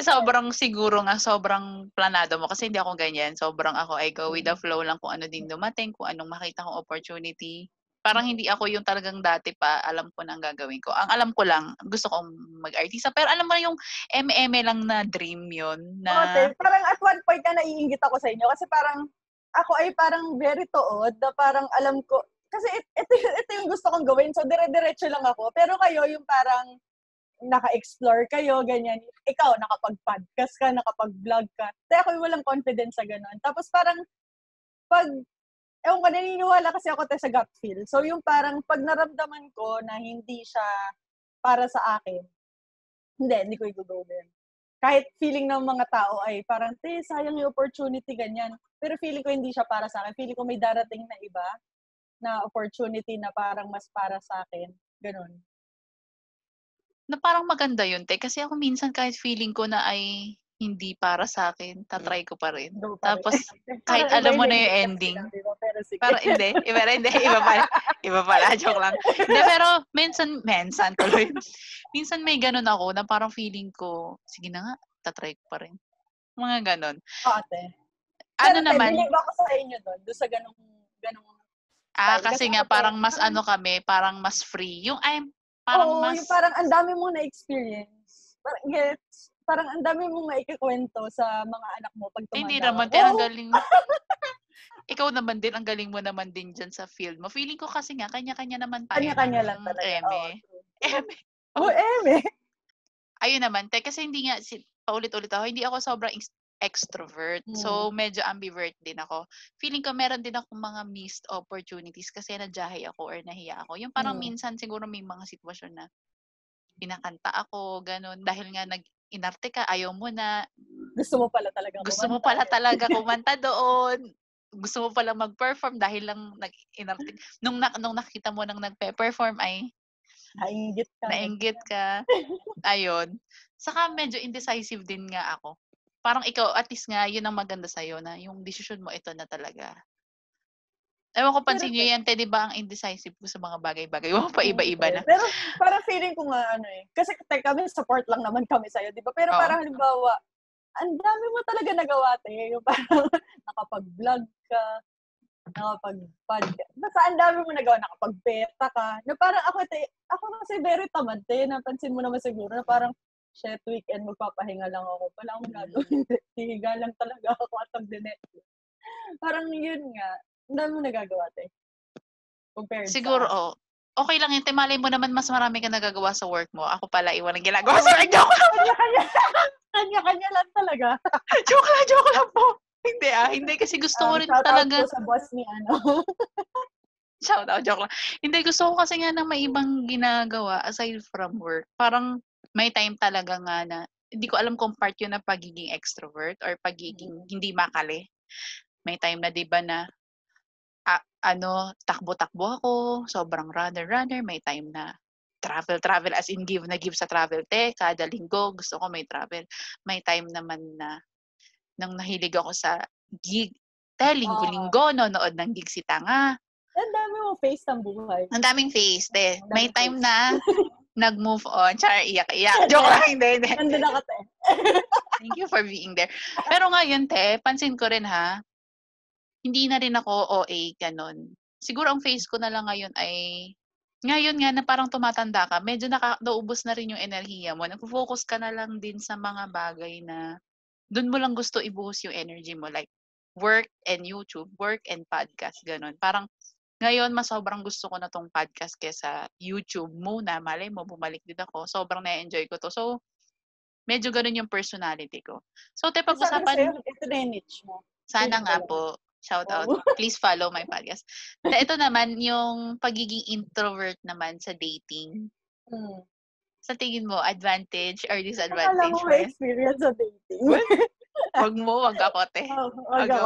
sobrang planado mo. Kasi hindi ako ganyan. Sobrang ako, I go with the flow lang kung ano din dumating, kung anong makita kong opportunity. Parang hindi ako yung talagang dati pa, alam ko na ang gagawin ko. Ang alam ko lang, gusto kong mag-artista. Pero alam mo yung eme lang na dream yun. Na... parang at one point na naiingit ako sa inyo. Kasi parang, ako ay parang very tuod na parang alam ko, kasi ito yung gusto kong gawin. So, dire-diretso lang ako. Pero kayo, yung parang naka-explore kayo, ganyan. Ikaw, nakapag-podcast ka, nakapag-vlog ka. Kaya ako walang confidence sa ganun. Tapos parang, ewan ko, naniniwala kasi ako sa gut feel. So, yung parang pag naramdaman ko na hindi siya para sa akin, hindi ko i-gagawin. Kahit feeling ng mga tao ay parang, sayang yung opportunity, ganyan. Pero feeling ko hindi siya para sa akin. Feeling ko may darating na iba na opportunity na parang mas para sa akin. Ganun. Na parang maganda yun, Kasi ako minsan kahit feeling ko na ay hindi para sa akin, tatry ko pa rin. Tapos, kahit alam mo na yung ending. Parang hindi. Iba pala. Joke lang. Hindi, pero minsan tuloy. Minsan may ganun ako na parang feeling ko, sige na nga, tatry ko pa rin. Mga ganun. Ate. Ano naman? Believe ako sa inyo doon sa ganung style. Kasi nga parang mas kami, parang mas free. Yung yung parang ang dami mong na-experience. Parang ang dami mong maikikwento sa mga anak mo pag tumanda. Hindi naman, ang galing. Ikaw naman din, ang galing mo naman din dyan sa field mo. Feeling ko kasi nga, kanya-kanya naman tayo. Kanya-kanya lang talaga. Eme. Eme. Ayun naman, kasi hindi nga, paulit-ulit ako, hindi ako sobrang extrovert. So, medyo ambivert din ako. Feeling ko meron din ako mga missed opportunities kasi nadyahay ako or nahiya ako. Yung parang minsan siguro may mga sitwasyon na pinakanta ako, ganun. Dahil nga inarte ka, ayaw mo na. Gusto mo pala talaga kumanta doon. Gusto mo pala mag-perform dahil lang inarte. Nung nakita mo nang nagpe-perform ay nainggit ka. Ayun. Saka medyo indecisive din nga ako. Parang ikaw, at least nga, yun ang maganda sa'yo na yung decision mo, ito na talaga. Ewan ko, pansin nyo yan, di ba, ang indecisive ko sa mga bagay-bagay. Yung pa iba-iba na. Pero parang feeling ko nga, kasi kami, support lang naman kami sa'yo, di ba? Pero parang halimbawa, ang dami mo talaga nagawa, Yung parang nakapag-vlog ka, nakapag-podcast. Basta ang dami mo nagawa, nakapag-beta ka. Na parang ako kasi very tamad, napansin mo naman siguro na parang, shit, weekend, magpapahinga lang ako. Wala akong gagawin. Hihiga lang talaga ako at mag-Netflix. Parang yun nga, ang dami mo nagagawa, compared Siguro, sa okay lang yun. Malay mo naman mas marami ka nagagawa sa work mo. Ako pala, iwan ang ginagawa sa work. Joke lang. Kanya-kanya lang talaga. Joke lang po. Hindi kasi gusto ko rin Shout talaga. out po sa boss ni Shout out, joke lang. Hindi, gusto ko kasi nga ng may ibang ginagawa aside from work. Parang may time talaga nga na, hindi ko alam kung part yun ng pagiging extrovert or pagiging hindi makali. May time na 'di ba na takbo-takbo ako, sobrang runner. May time na travel as in give na give sa travel. Kada linggo gusto ko may travel. May time naman na nang nahilig ako sa gig. Linggo-linggo nonood ng gig si Tanga. Ang dami mo face ng buhay. Ang daming face, May time na nag-move on. Char, iyak-iyak. Joke lang, hindi. Nandun ako, Thank you for being there. Pero ngayon, pansin ko rin hindi na rin ako OA, ganon. Siguro ang face ko na lang ngayon ay, ngayon nga na parang tumatanda ka, medyo naubos na rin yung enerhiya mo. Nag-focus ka na lang din sa mga bagay na doon mo lang gusto ibuhos yung energy mo. Like, work and YouTube, work and podcast, ganon. Parang, ngayon, mas sobrang gusto ko na tong podcast kesa YouTube muna. Malay mo, bumalik din ako. Sobrang na-enjoy ko to. So, medyo ganun yung personality ko. So, pag-usapan, ito na yung niche mo. sana nga po, shout out. Please follow my podcast. Ito naman, yung pagiging introvert naman sa dating. Sa tingin mo, advantage or disadvantage? Alam mo, may experience sa dating. Wag ako, Wag ako,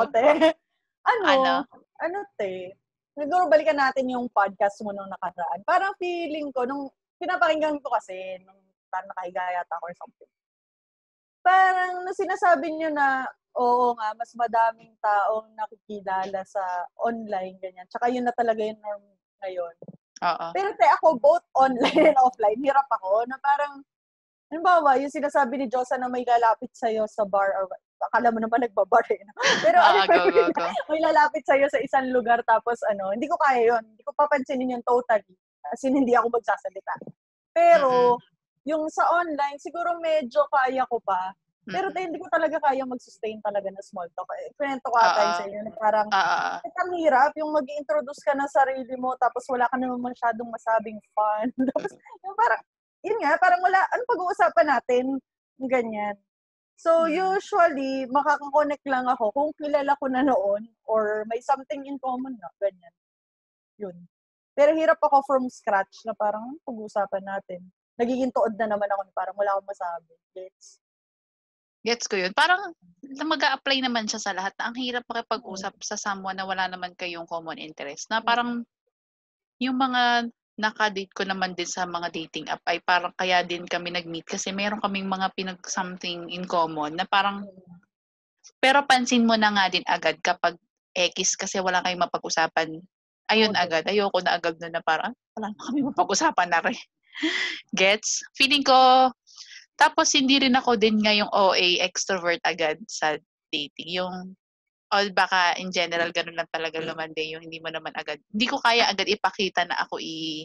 Ano, siguro balikan natin yung podcast mo nung nakaraan. Parang feeling ko, nung pinapakinggan ko kasi, nung parang nakahiga yata ako or something. Parang nung sinasabi niyo na, oo nga, mas madaming taong nakikilala sa online, ganyan. Tsaka yun na talaga yung norm ngayon. Oo. Pero ako, both online and offline, hirap ako na parang, halimbawa, yung sinasabi ni Josa na may lalapit sa'yo sa bar or akala mo naman nagbabar Pero go. May lalapit sa'yo sa isang lugar tapos hindi ko kaya yun. Hindi ko papansinin yun totally. As in, hindi ako magsasalita. Pero, yung sa online, siguro medyo kaya ko pa. Pero hindi ko talaga kaya mag-sustain talaga na small talk. Kwento ko tayo sa inyo. Parang, ang hirap yung mag-introduce ka ng sarili mo tapos wala ka naman masyadong masabing fun. Tapos, yung parang, yun nga, parang wala, pag-uusapan natin? Ganyan. So, usually, makaka-connect lang ako kung kilala ko na noon or may something in common na, ganyan. Yun. Pero hirap ako from scratch na parang pag-uusapan natin. Nagiging tuod na naman ako, parang wala akong masabi. Gets ko yun. Parang mag-a-apply naman siya sa lahat na ang hirap makipag-usap sa someone na wala naman kayong common interest. Na parang yung mga naka-date ko naman din sa mga dating app ay parang kaya din kami nag-meet kasi meron kaming mga something in common na parang, pero pansin mo na nga din agad kapag X kasi wala kayong mapag-usapan. Ayun agad. Ayoko na agad na parang wala na kami mapag-usapan na rin. Gets? Feeling ko, tapos hindi rin ako din nga yung OA extrovert agad sa dating. Yung baka in general ganun lang talaga lumande yung hindi mo naman agad. Hindi ko kaya agad ipakita na ako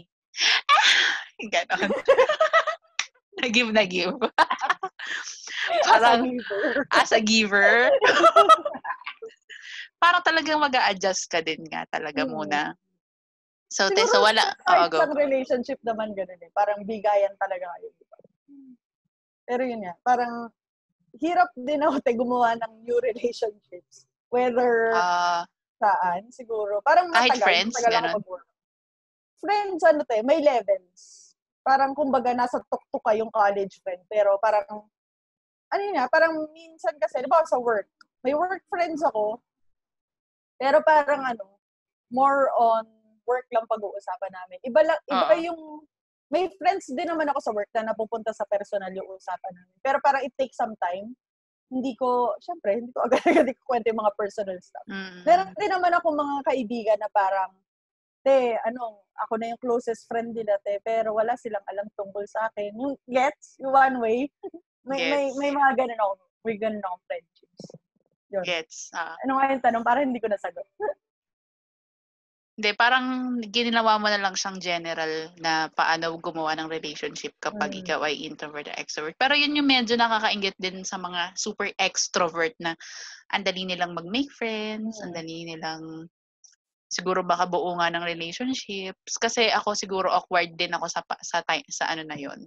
ganon. Nag-give. Parang as a giver. Parang talagang mag-a-adjust ka din nga talaga muna. So, siguro, wala. Go. Sa relationship naman ganun Parang bigayan talaga kayo. Diba? Pero yun nga, parang hirap din ako gumawa ng new relationships. Whether saan, siguro. Parang kahit matagal. friends, matagal ako mag-work. Friends, may levels. Parang kumbaga nasa tuktok ka yung college friend. Pero parang, parang minsan kasi, di ba sa work, may work friends ako. Pero parang more on work lang pag-uusapan namin. Iba yung, may friends din naman ako sa work na napupunta sa personal yung usapan namin. Pero parang it takes some time. Hindi ko agad-agad kwento yung mga personal stuff. Meron din naman ako mga kaibigan na parang, ako na yung closest friend nila, pero wala silang alam tungkol sa akin. Yung gets, yung one way. may mga ganun ako. May ganun akong friendships. Yun. Gets. Ano nga yung tanong? Parang hindi ko nasagot. Hindi, parang ginawa mo na lang siyang general na paano gumawa ng relationship kapag Mm. ikaw ay introvert or extrovert. Pero yun yung medyo nakakainggit din sa mga super extrovert na ang dali nilang mag-make friends, ang dali nilang siguro baka buo nga ng relationships. Kasi ako siguro awkward din ako sa ano na yun,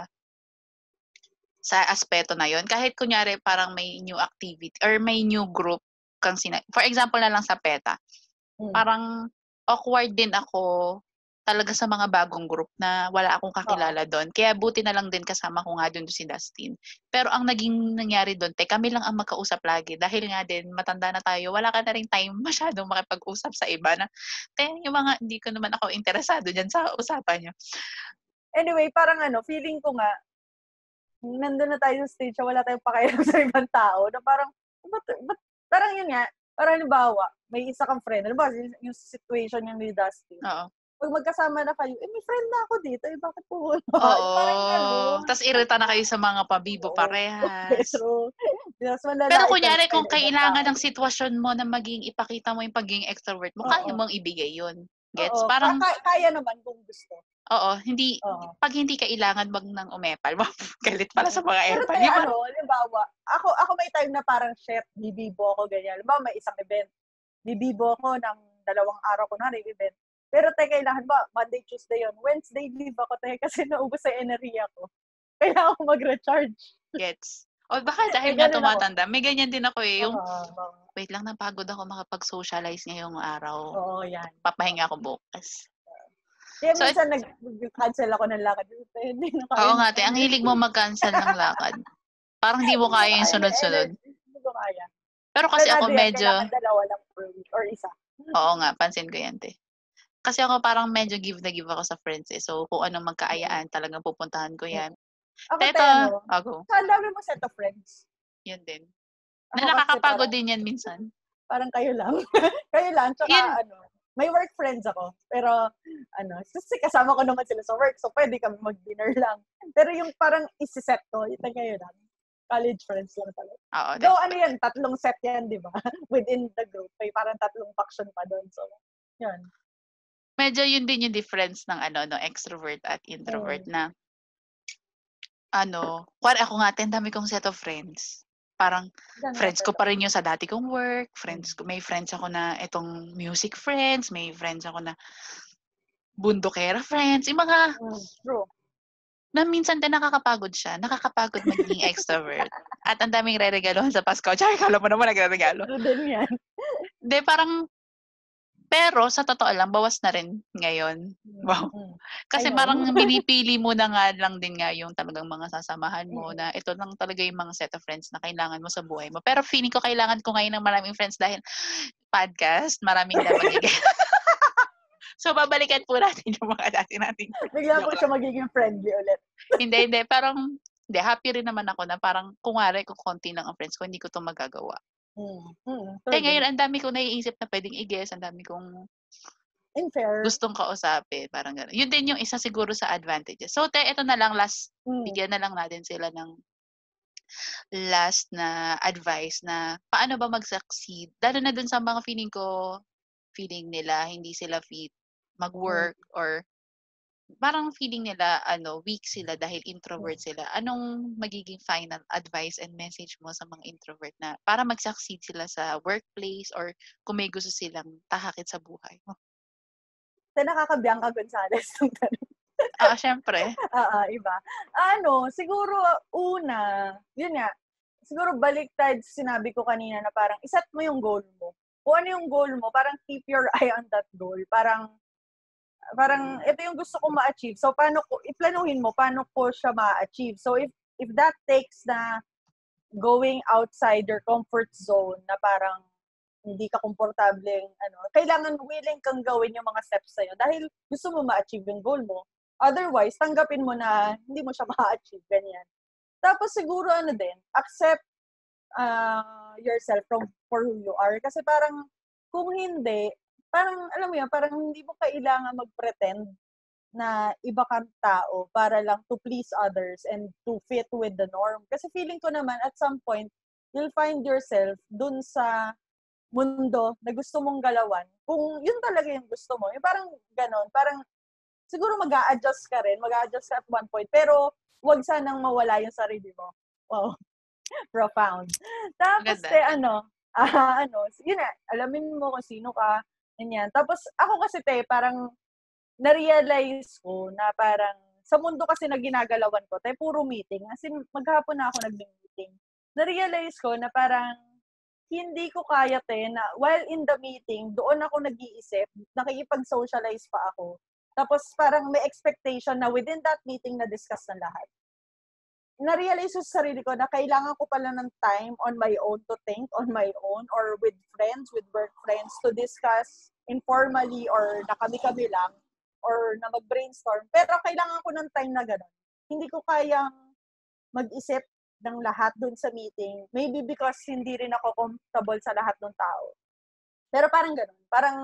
sa aspeto na yun. Kahit kunyari parang may new activity or may new group kang for example na lang sa PETA. Parang awkward din ako talaga sa mga bagong group na wala akong kakilala doon. Kaya buti na lang din kasama ko nga doon si Dustin. Pero ang naging nangyari doon, kami lang ang magkausap lagi. Dahil nga din, matanda na tayo, wala ka na rin time masyadong makipag-usap sa iba na, yung mga hindi ko naman ako interesado dyan sa usapan nyo. Anyway, parang feeling ko nga, nandun na tayo sa stage na wala tayong pakialam sa ibang tao, na parang, parang yun nga, parang halimbawa, may isa kang friend, halimbawa, yung situation yung ni Dustin. Oo. Pag magkasama na kayo, may friend na ako dito, bakit po wala? Oo. Parang gano'n. Tapos irita na kayo sa mga pabibo parehas. Pero kunyari kung kailangan ng sitwasyon mo na ipakita mo yung pagiging extrovert mo, kaya mong ibigay yun. Gets? Oo, Parang, kaya naman kung gusto. oo, pag hindi kailangan, wag nang umepal. Galit pala sa mga Pero epal. halimbawa, ako may time na parang chef, bibibo ako, ganyan. Halimbawa, may isang event. Bibibo ako ng 2 araw ko na event. Pero kailangan ba, Monday, Tuesday yun. Wednesday, leave ako kasi naubos sa enerhiya ko. Kailangan ko mag-recharge. Gets? O baka dahil nga tumatanda, may ganyan din ako eh. Yung, wait lang, napagod ako makapag-socialize ngayong araw. Oo, yan. Papahinga ako bukas. Kaya minsan nag-cancel ako ng lakad. Hindi na kaya. Oo nga, ang hilig mo mag-cancel ng lakad. Parang di mo kaya yung sunod-sunod. Hindi ko kaya. Pero kasi ako medyo... Kailangan 2 lang per week or isa. Oo nga, pansin ko yan, te. Kasi ako parang medyo give na give ako sa friends eh. So, kung anong magkaayaan, talagang pupuntahan ko yan. Ako, ako. Ang dami mo set of friends. Yan din. Na nakakapagod din yan minsan. Parang kayo lang. Kayo lang, tsaka may work friends ako. Pero, kasi kasama ko naman sila sa work, so pwede kami mag-dinner lang. Pero yung parang isi-set ko, ito kayo lang. College friends lang talaga. Oo. Though, 3 set yan, di ba? Within the group. May parang 3 faction pa doon. So, yun. Medyo yun din yung difference ng extrovert at introvert na ako nga, dami kong set of friends. Parang, friends ko pa rin yung sa dati kong work, may friends ako na itong music friends, may friends ako na bundokera friends, yung mga, na minsan din nakakapagod siya, nakakapagod maging extrovert. At ang daming re-regalohan sa Pasko. Tsaka, kala mo naman nagre-regalo. Din yan. Hindi, parang, pero sa totoo lang, bawas na rin ngayon. Wow. Kasi parang pinipili mo na nga lang din nga yung talagang mga sasamahan mo na ito lang talaga yung mga set of friends na kailangan mo sa buhay mo. Pero feeling ko kailangan ko ngayon ng maraming friends dahil podcast, maraming naman So, babalikan po natin yung mga dati nating friends. Bigla po siya magiging friendly ulit. Hindi. Parang, happy rin naman ako na parang, kung konti lang ang friends ko, hindi ko ito magagawa. Kaya ngayon, ang dami kong naiisip na pwedeng i-guess, ang dami kong gustong kausapin, parang gano'n. Yun din yung isa siguro sa advantages. So, ito na lang, bigyan na lang natin sila ng last na advice na paano ba mag-succeed. Lalo na dun sa mga feeling nila, hindi sila fit mag-work or parang feeling nila, weak sila dahil introvert sila. Anong magiging final advice and message mo sa mga introvert na para mag-succeed sila sa workplace or kung may gusto silang tahakit sa buhay? Nakaka-Bianca Gonzalez ng tanong. Syempre. Iba. Siguro yun nga, siguro baliktad sinabi ko kanina na parang iset mo yung goal mo. Kung ano yung goal mo, parang keep your eye on that goal. Parang ito yung gusto ko ma-achieve. So, iplanuhin mo, paano ko siya ma-achieve. So, if that takes na going outside your comfort zone na parang hindi ka komportableng, kailangan willing kang gawin yung mga steps sa'yo dahil gusto mo ma-achieve yung goal mo. Otherwise, tanggapin mo na hindi mo siya ma-achieve, ganyan. Tapos siguro accept yourself for who you are. Kasi parang, kung hindi, parang, alam mo yan, parang hindi mo kailangan mag-pretend na iba kang tao para lang to please others and to fit with the norm. Kasi feeling ko naman, at some point, you'll find yourself dun sa mundo na gusto mong galawan, kung yun talaga yung gusto mo, yung parang ganon, parang siguro mag-a-adjust ka rin, mag-a-adjust ka at one point, pero wag sanang mawala yung sarili mo. Wow, profound. Tapos, Maganda. yun na, alamin mo kung sino ka, ganyan. Tapos, ako kasi, parang, na-realize ko na parang, sa mundo kasi na ginagalawan ko, puro meeting. As in, maghapon na ako nag-meeting. Na-realize ko na parang, hindi ko kaya, na while in the meeting, doon ako nag-iisip, nakikipag-socialize pa ako. Tapos parang may expectation na within that meeting na discuss na lahat. Na-realize ko sa sarili ko na kailangan ko pala ng time on my own to think on my own or with friends, with work friends to discuss informally or na kami-kami lang or na mag-brainstorm. Pero kailangan ko ng time na gano'n. Hindi ko kayang mag-isip ng lahat dun sa meeting. Maybe because hindi rin ako comfortable sa lahat ng tao. Pero parang gano'n. Parang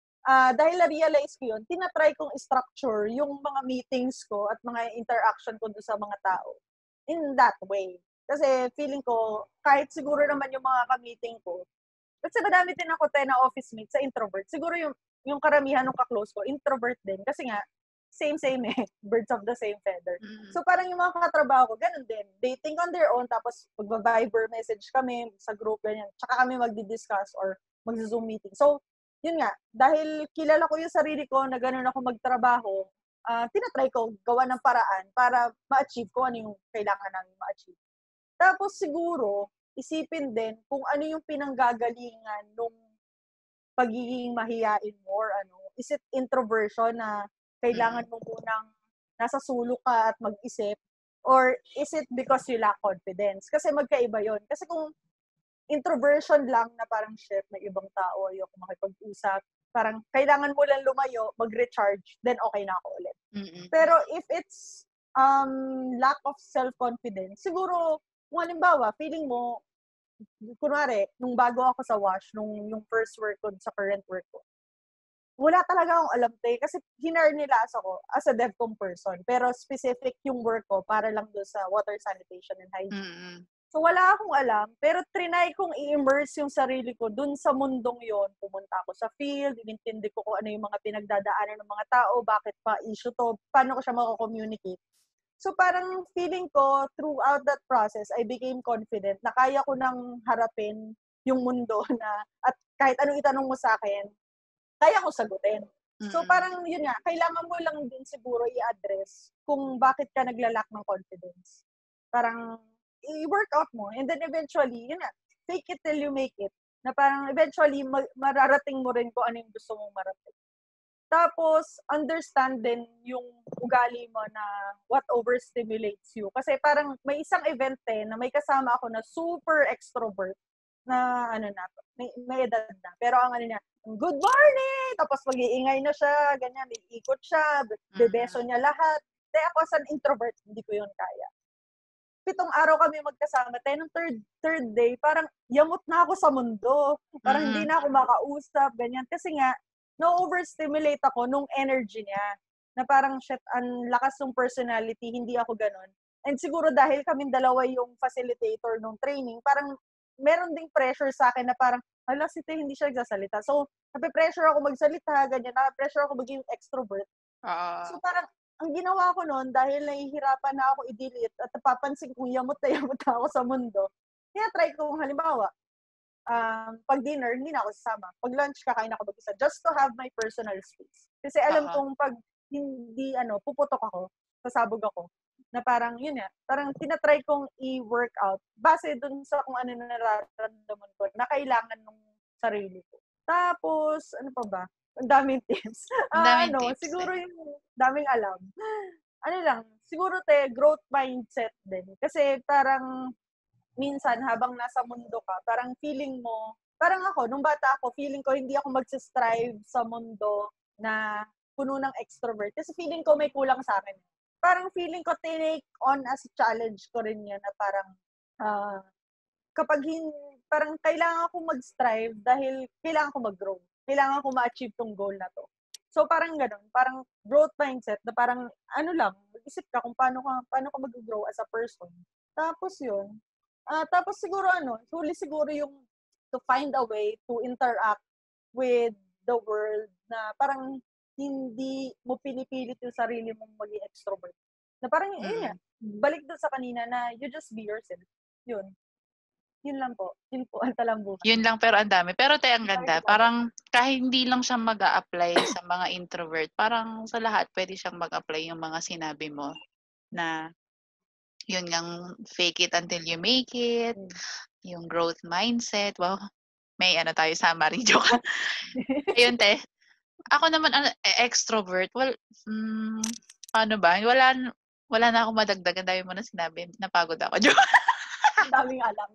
dahil na-realize ko yun, tinatry kong structure yung mga meetings ko at mga interaction ko doon sa mga tao in that way. Kasi feeling ko, kahit siguro naman yung mga ka-meeting ko, kasi madami din ako na office mate sa introvert. Siguro yung karamihan ng ka-close ko, introvert din. Kasi nga, same eh. Birds of the same feather. Mm. So parang yung mga katrabaho ko, ganun din. They think on their own, tapos magba-Viber message kami sa group, ganyan. Tsaka kami magdi-discuss or mag-Zoom meeting. So, yun nga, dahil kilala ko yung sarili ko na ganun ako magtrabaho, tinatry ko gawa ng paraan para ma-achieve ko ano yung kailangan namin ma-achieve. Tapos siguro, isipin din kung ano yung pinanggagalingan nung pagiging mahiyain mo or ano. Is it introversion na kailangan mo munang nasa sulok ka at mag-isip? Or is it because you lack confidence? Kasi magkaiba yon. Kasi kung introversion lang na parang shit, may ibang tao, ayoko makipag-usap, parang kailangan mo lang lumayo, mag-recharge, then okay na ako ulit. Mm-mm. Pero if it's lack of self-confidence, siguro, kung halimbawa, feeling mo, kunwari, nung bago ako sa WASH, yung first work ko sa current work ko, wala talaga akong alam kasi hinar nila ako as a DevCom person. Pero specific yung work ko para lang doon sa water sanitation and hygiene. Mm-mm. So wala akong alam, pero trinay kong i-immerse yung sarili ko dun sa mundong yon. Pumunta ako sa field, inintindi ko kung ano yung mga pinagdadaanan ng mga tao, bakit pa issue to, paano ko siya mako-communicate. So parang feeling ko, throughout that process, I became confident na kaya ko nang harapin yung mundo na, at kahit anong itanong mo sa akin, kaya ko sagutin. So parang yun nga, kailangan mo lang din siguro i-address kung bakit ka naglalak ng confidence. Parang i-work out mo and then eventually, yun nga, fake it till you make it. Na parang eventually mararating mo rin kung ano yung gusto mong marating. Tapos, understand din yung ugali mo na what overstimulates you. Kasi parang may isang event na may kasama ako na super extrovert na may edad na. Pero ang niya, good morning! Tapos mag-iingay na siya, ganyan, iikot siya, bebeso niya lahat. Ako as an introvert, hindi ko yun kaya. 7 araw kami magkasama. Nung third day, parang yamot na ako sa mundo. Parang hindi na ako makausap, ganyan. Kasi nga, na-overstimulate ako nung energy niya. Na parang, shit, ang lakas ng personality, hindi ako ganon. And siguro dahil kaming dalawa yung facilitator nung training, parang meron ding pressure sa akin na parang, hala, si Tay, hindi siya nagsasalita. So, nape-pressure ako magsalita, ganyan. Nape-pressure ako maging extrovert. So, parang, ang ginawa ko noon, dahil nahihirapan na ako i-delete at napapansin kong yamot na ako sa mundo, kaya try ko, halimbawa, pag dinner, hindi na ako sasama. Pag lunch, kakain ako mag-isa. Just to have my personal space. Kasi alam kong pag hindi, puputok ako, sasabog ako. Na parang, yun nga, parang tinatry kong i-work out base dun sa kung ano na nararamdaman ko na kailangan ng sarili ko. Tapos, ano pa ba? Ang daming tips. Tips siguro yung daming alam. Siguro growth mindset din. Kasi parang minsan habang nasa mundo ka, parang feeling mo, parang ako, nung bata ako, feeling ko hindi ako magsistrive sa mundo na puno ng extrovert. Kasi feeling ko may kulang sa akin. Parang feeling ko tinake on as a challenge ko rin yan na parang kapag parang kailangan ko mag-strive dahil kailangan ko mag-grow. Kailangan ko ma-achieve tong goal na to. So parang gano'n, parang growth mindset na parang mag-isip ka kung paano ka mag-grow as a person. Tapos yun. Tapos siguro huli siguro yung to find a way to interact with the world na parang hindi mo pinipilit yung sarili mong maging extrovert. Na parang, balik doon sa kanina na you just be yourself. Yun. Yun lang po. Yun po ang talambukan. Yun lang, pero ang dami. Pero ang ganda. Parang kahit hindi lang siya mag-a-apply sa mga introvert, parang sa lahat pwede siyang mag-apply yung mga sinabi mo na yun yung fake it until you make it, yung growth mindset. Wow, may tayo summary. Joke. Ayun, te. Ako naman, extrovert. Well, paano ba? Wala na akong madagdag. Ang dami mo na sinabi. Napagod ako. Joke. Ang daming alam.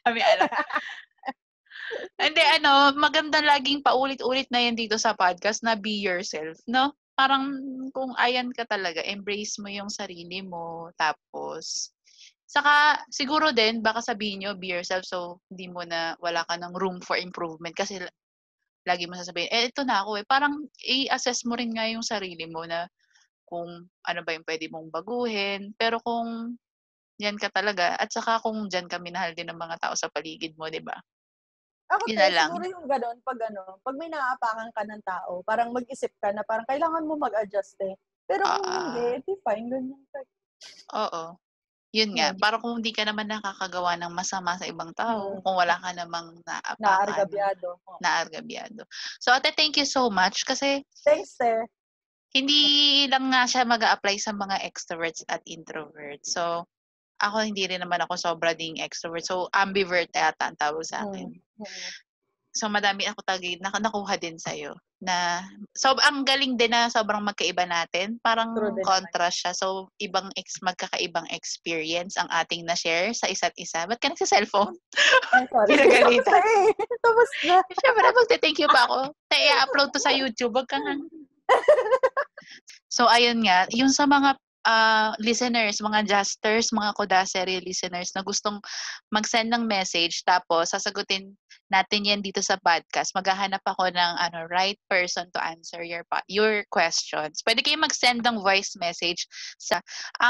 Hindi, maganda laging paulit-ulit na yan dito sa podcast na be yourself, no? Parang kung ayan ka talaga, embrace mo yung sarili mo, tapos, saka siguro din, baka sabihin nyo, be yourself, so hindi mo na, wala ka ng room for improvement kasi lagi mo sasabihin, ito na ako parang i-assess mo rin nga yung sarili mo na kung ano ba yung pwede mong baguhin, pero kung yan ka talaga, at saka kung dyan ka minahal din ng mga tao sa paligid mo, di ba? Ako, siguro yung gano'n, pag may naaapakan ka ng tao, parang mag-isip ka na parang kailangan mo mag-adjust Pero kung hindi, di fine, ganyan ka. Oo. Yun nga, parang kung hindi ka naman nakakagawa ng masama sa ibang tao, kung wala ka namang naargabyado. So, ate, thank you so much kasi thanks, te. Hindi lang nga siya mag-a-apply sa mga extroverts at introverts. So, ako hindi rin naman ako sobra ding extrovert. So, ambivert yata ang tawag sa akin. So, madami ako nakuha din sa'yo. Ang galing din na sobrang magkaiba natin. Parang contrast siya. So, magkakaibang experience ang ating na-share sa isa't isa. Ba't ka nagsa-cellphone? Ay, sorry. Pinagalitan. Tapos na. Siyempre, magte-thank you pa ako. I-upload to sa YouTube. Wag ka nga. So, ayun nga. Yung sa mga listeners, mga Justers, mga Kodaseri listeners na gustong mag-send ng message tapos sasagutin natin yan dito sa podcast. Maghahanap ako ng right person to answer your questions. Pwede kayong mag-send ng voice message sa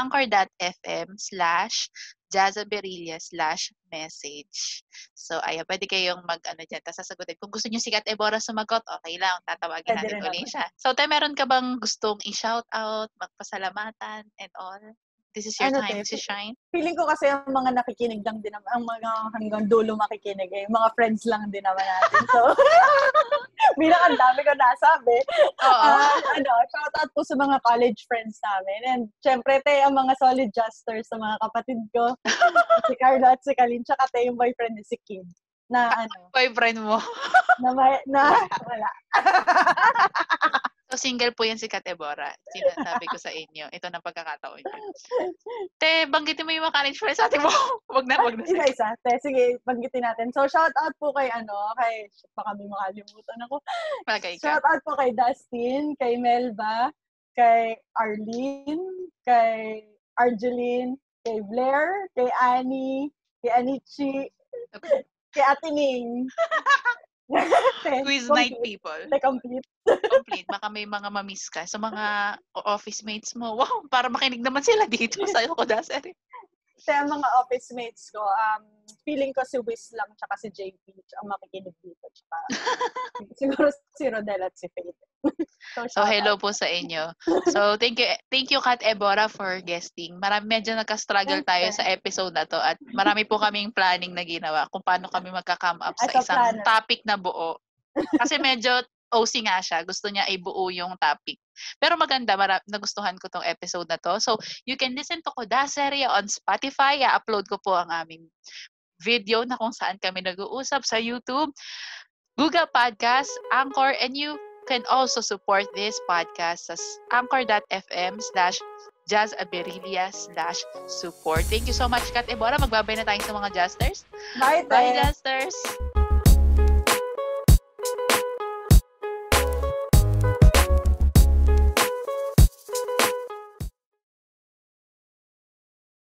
anchor.fm/jazaberilla/message. So, ayan, pwede kayong dyan. Tapos sasagutin. Kung gusto nyo si Kat Ebora sumagot, okay lang. Tatawagin natin ulit siya. So, meron ka bang gustong i-shout out, magpasalamatan, and all? This is your time to shine. Feeling ko kasi ang mga nakikinig lang din naman, ang mga hanggang dulo makikinig mga friends lang din naman natin. So, bilang ang dami ko nasabi. Shout out po sa mga college friends namin. And syempre, ang mga solid Justers sa mga kapatid ko. Si Carla at si Kalin, tsaka yung boyfriend ni si Kim. Boyfriend mo? Wala. So, single po yan si Kat Ebora. Sinasabi ko sa inyo. Ito na pagkakataon niyo. Te, banggitin mo yung mga college friends natin mo. Wag na. Isa. Te, sige, banggitin natin. So, shout out po kay baka may makalimutan ako. Shout out po kay Dustin, kay Melba, kay Arlene, kay Arjeline, kay Blair, kay Annie, kay Anichi, kay Atining. Quiz night people. Complete. Baka may mga mamiss ka sa mga office mates mo. Wow, para makinig naman sila dito sa Kodaseri. Sa mga office mates ko, feeling ko si Wiz lang tsaka si JP ang makikinig dito. Tsaka, siguro si Rodel at si Faith. So hello po sa inyo. So thank you Kat Ebora for guesting. Medyo nagka-struggle tayo sa episode na to at marami po kaming planning na ginawa kung paano kami magka-come up sa isang topic na buo. Kasi medyo OC nga siya. Gusto niya ibuo yung topic. Pero maganda, nagustuhan ko tong episode na to. So you can listen to Kodaseri on Spotify. I-upload ko po ang aming video na kung saan kami nag-uusap sa YouTube, Google Podcast, Anchor, and you can also support this podcast sa anchor.fm/jazaberilla/support. Thank you so much, Kat Ebora. Magbabay na tayo sa mga Justers. Bye, Bye, Justers!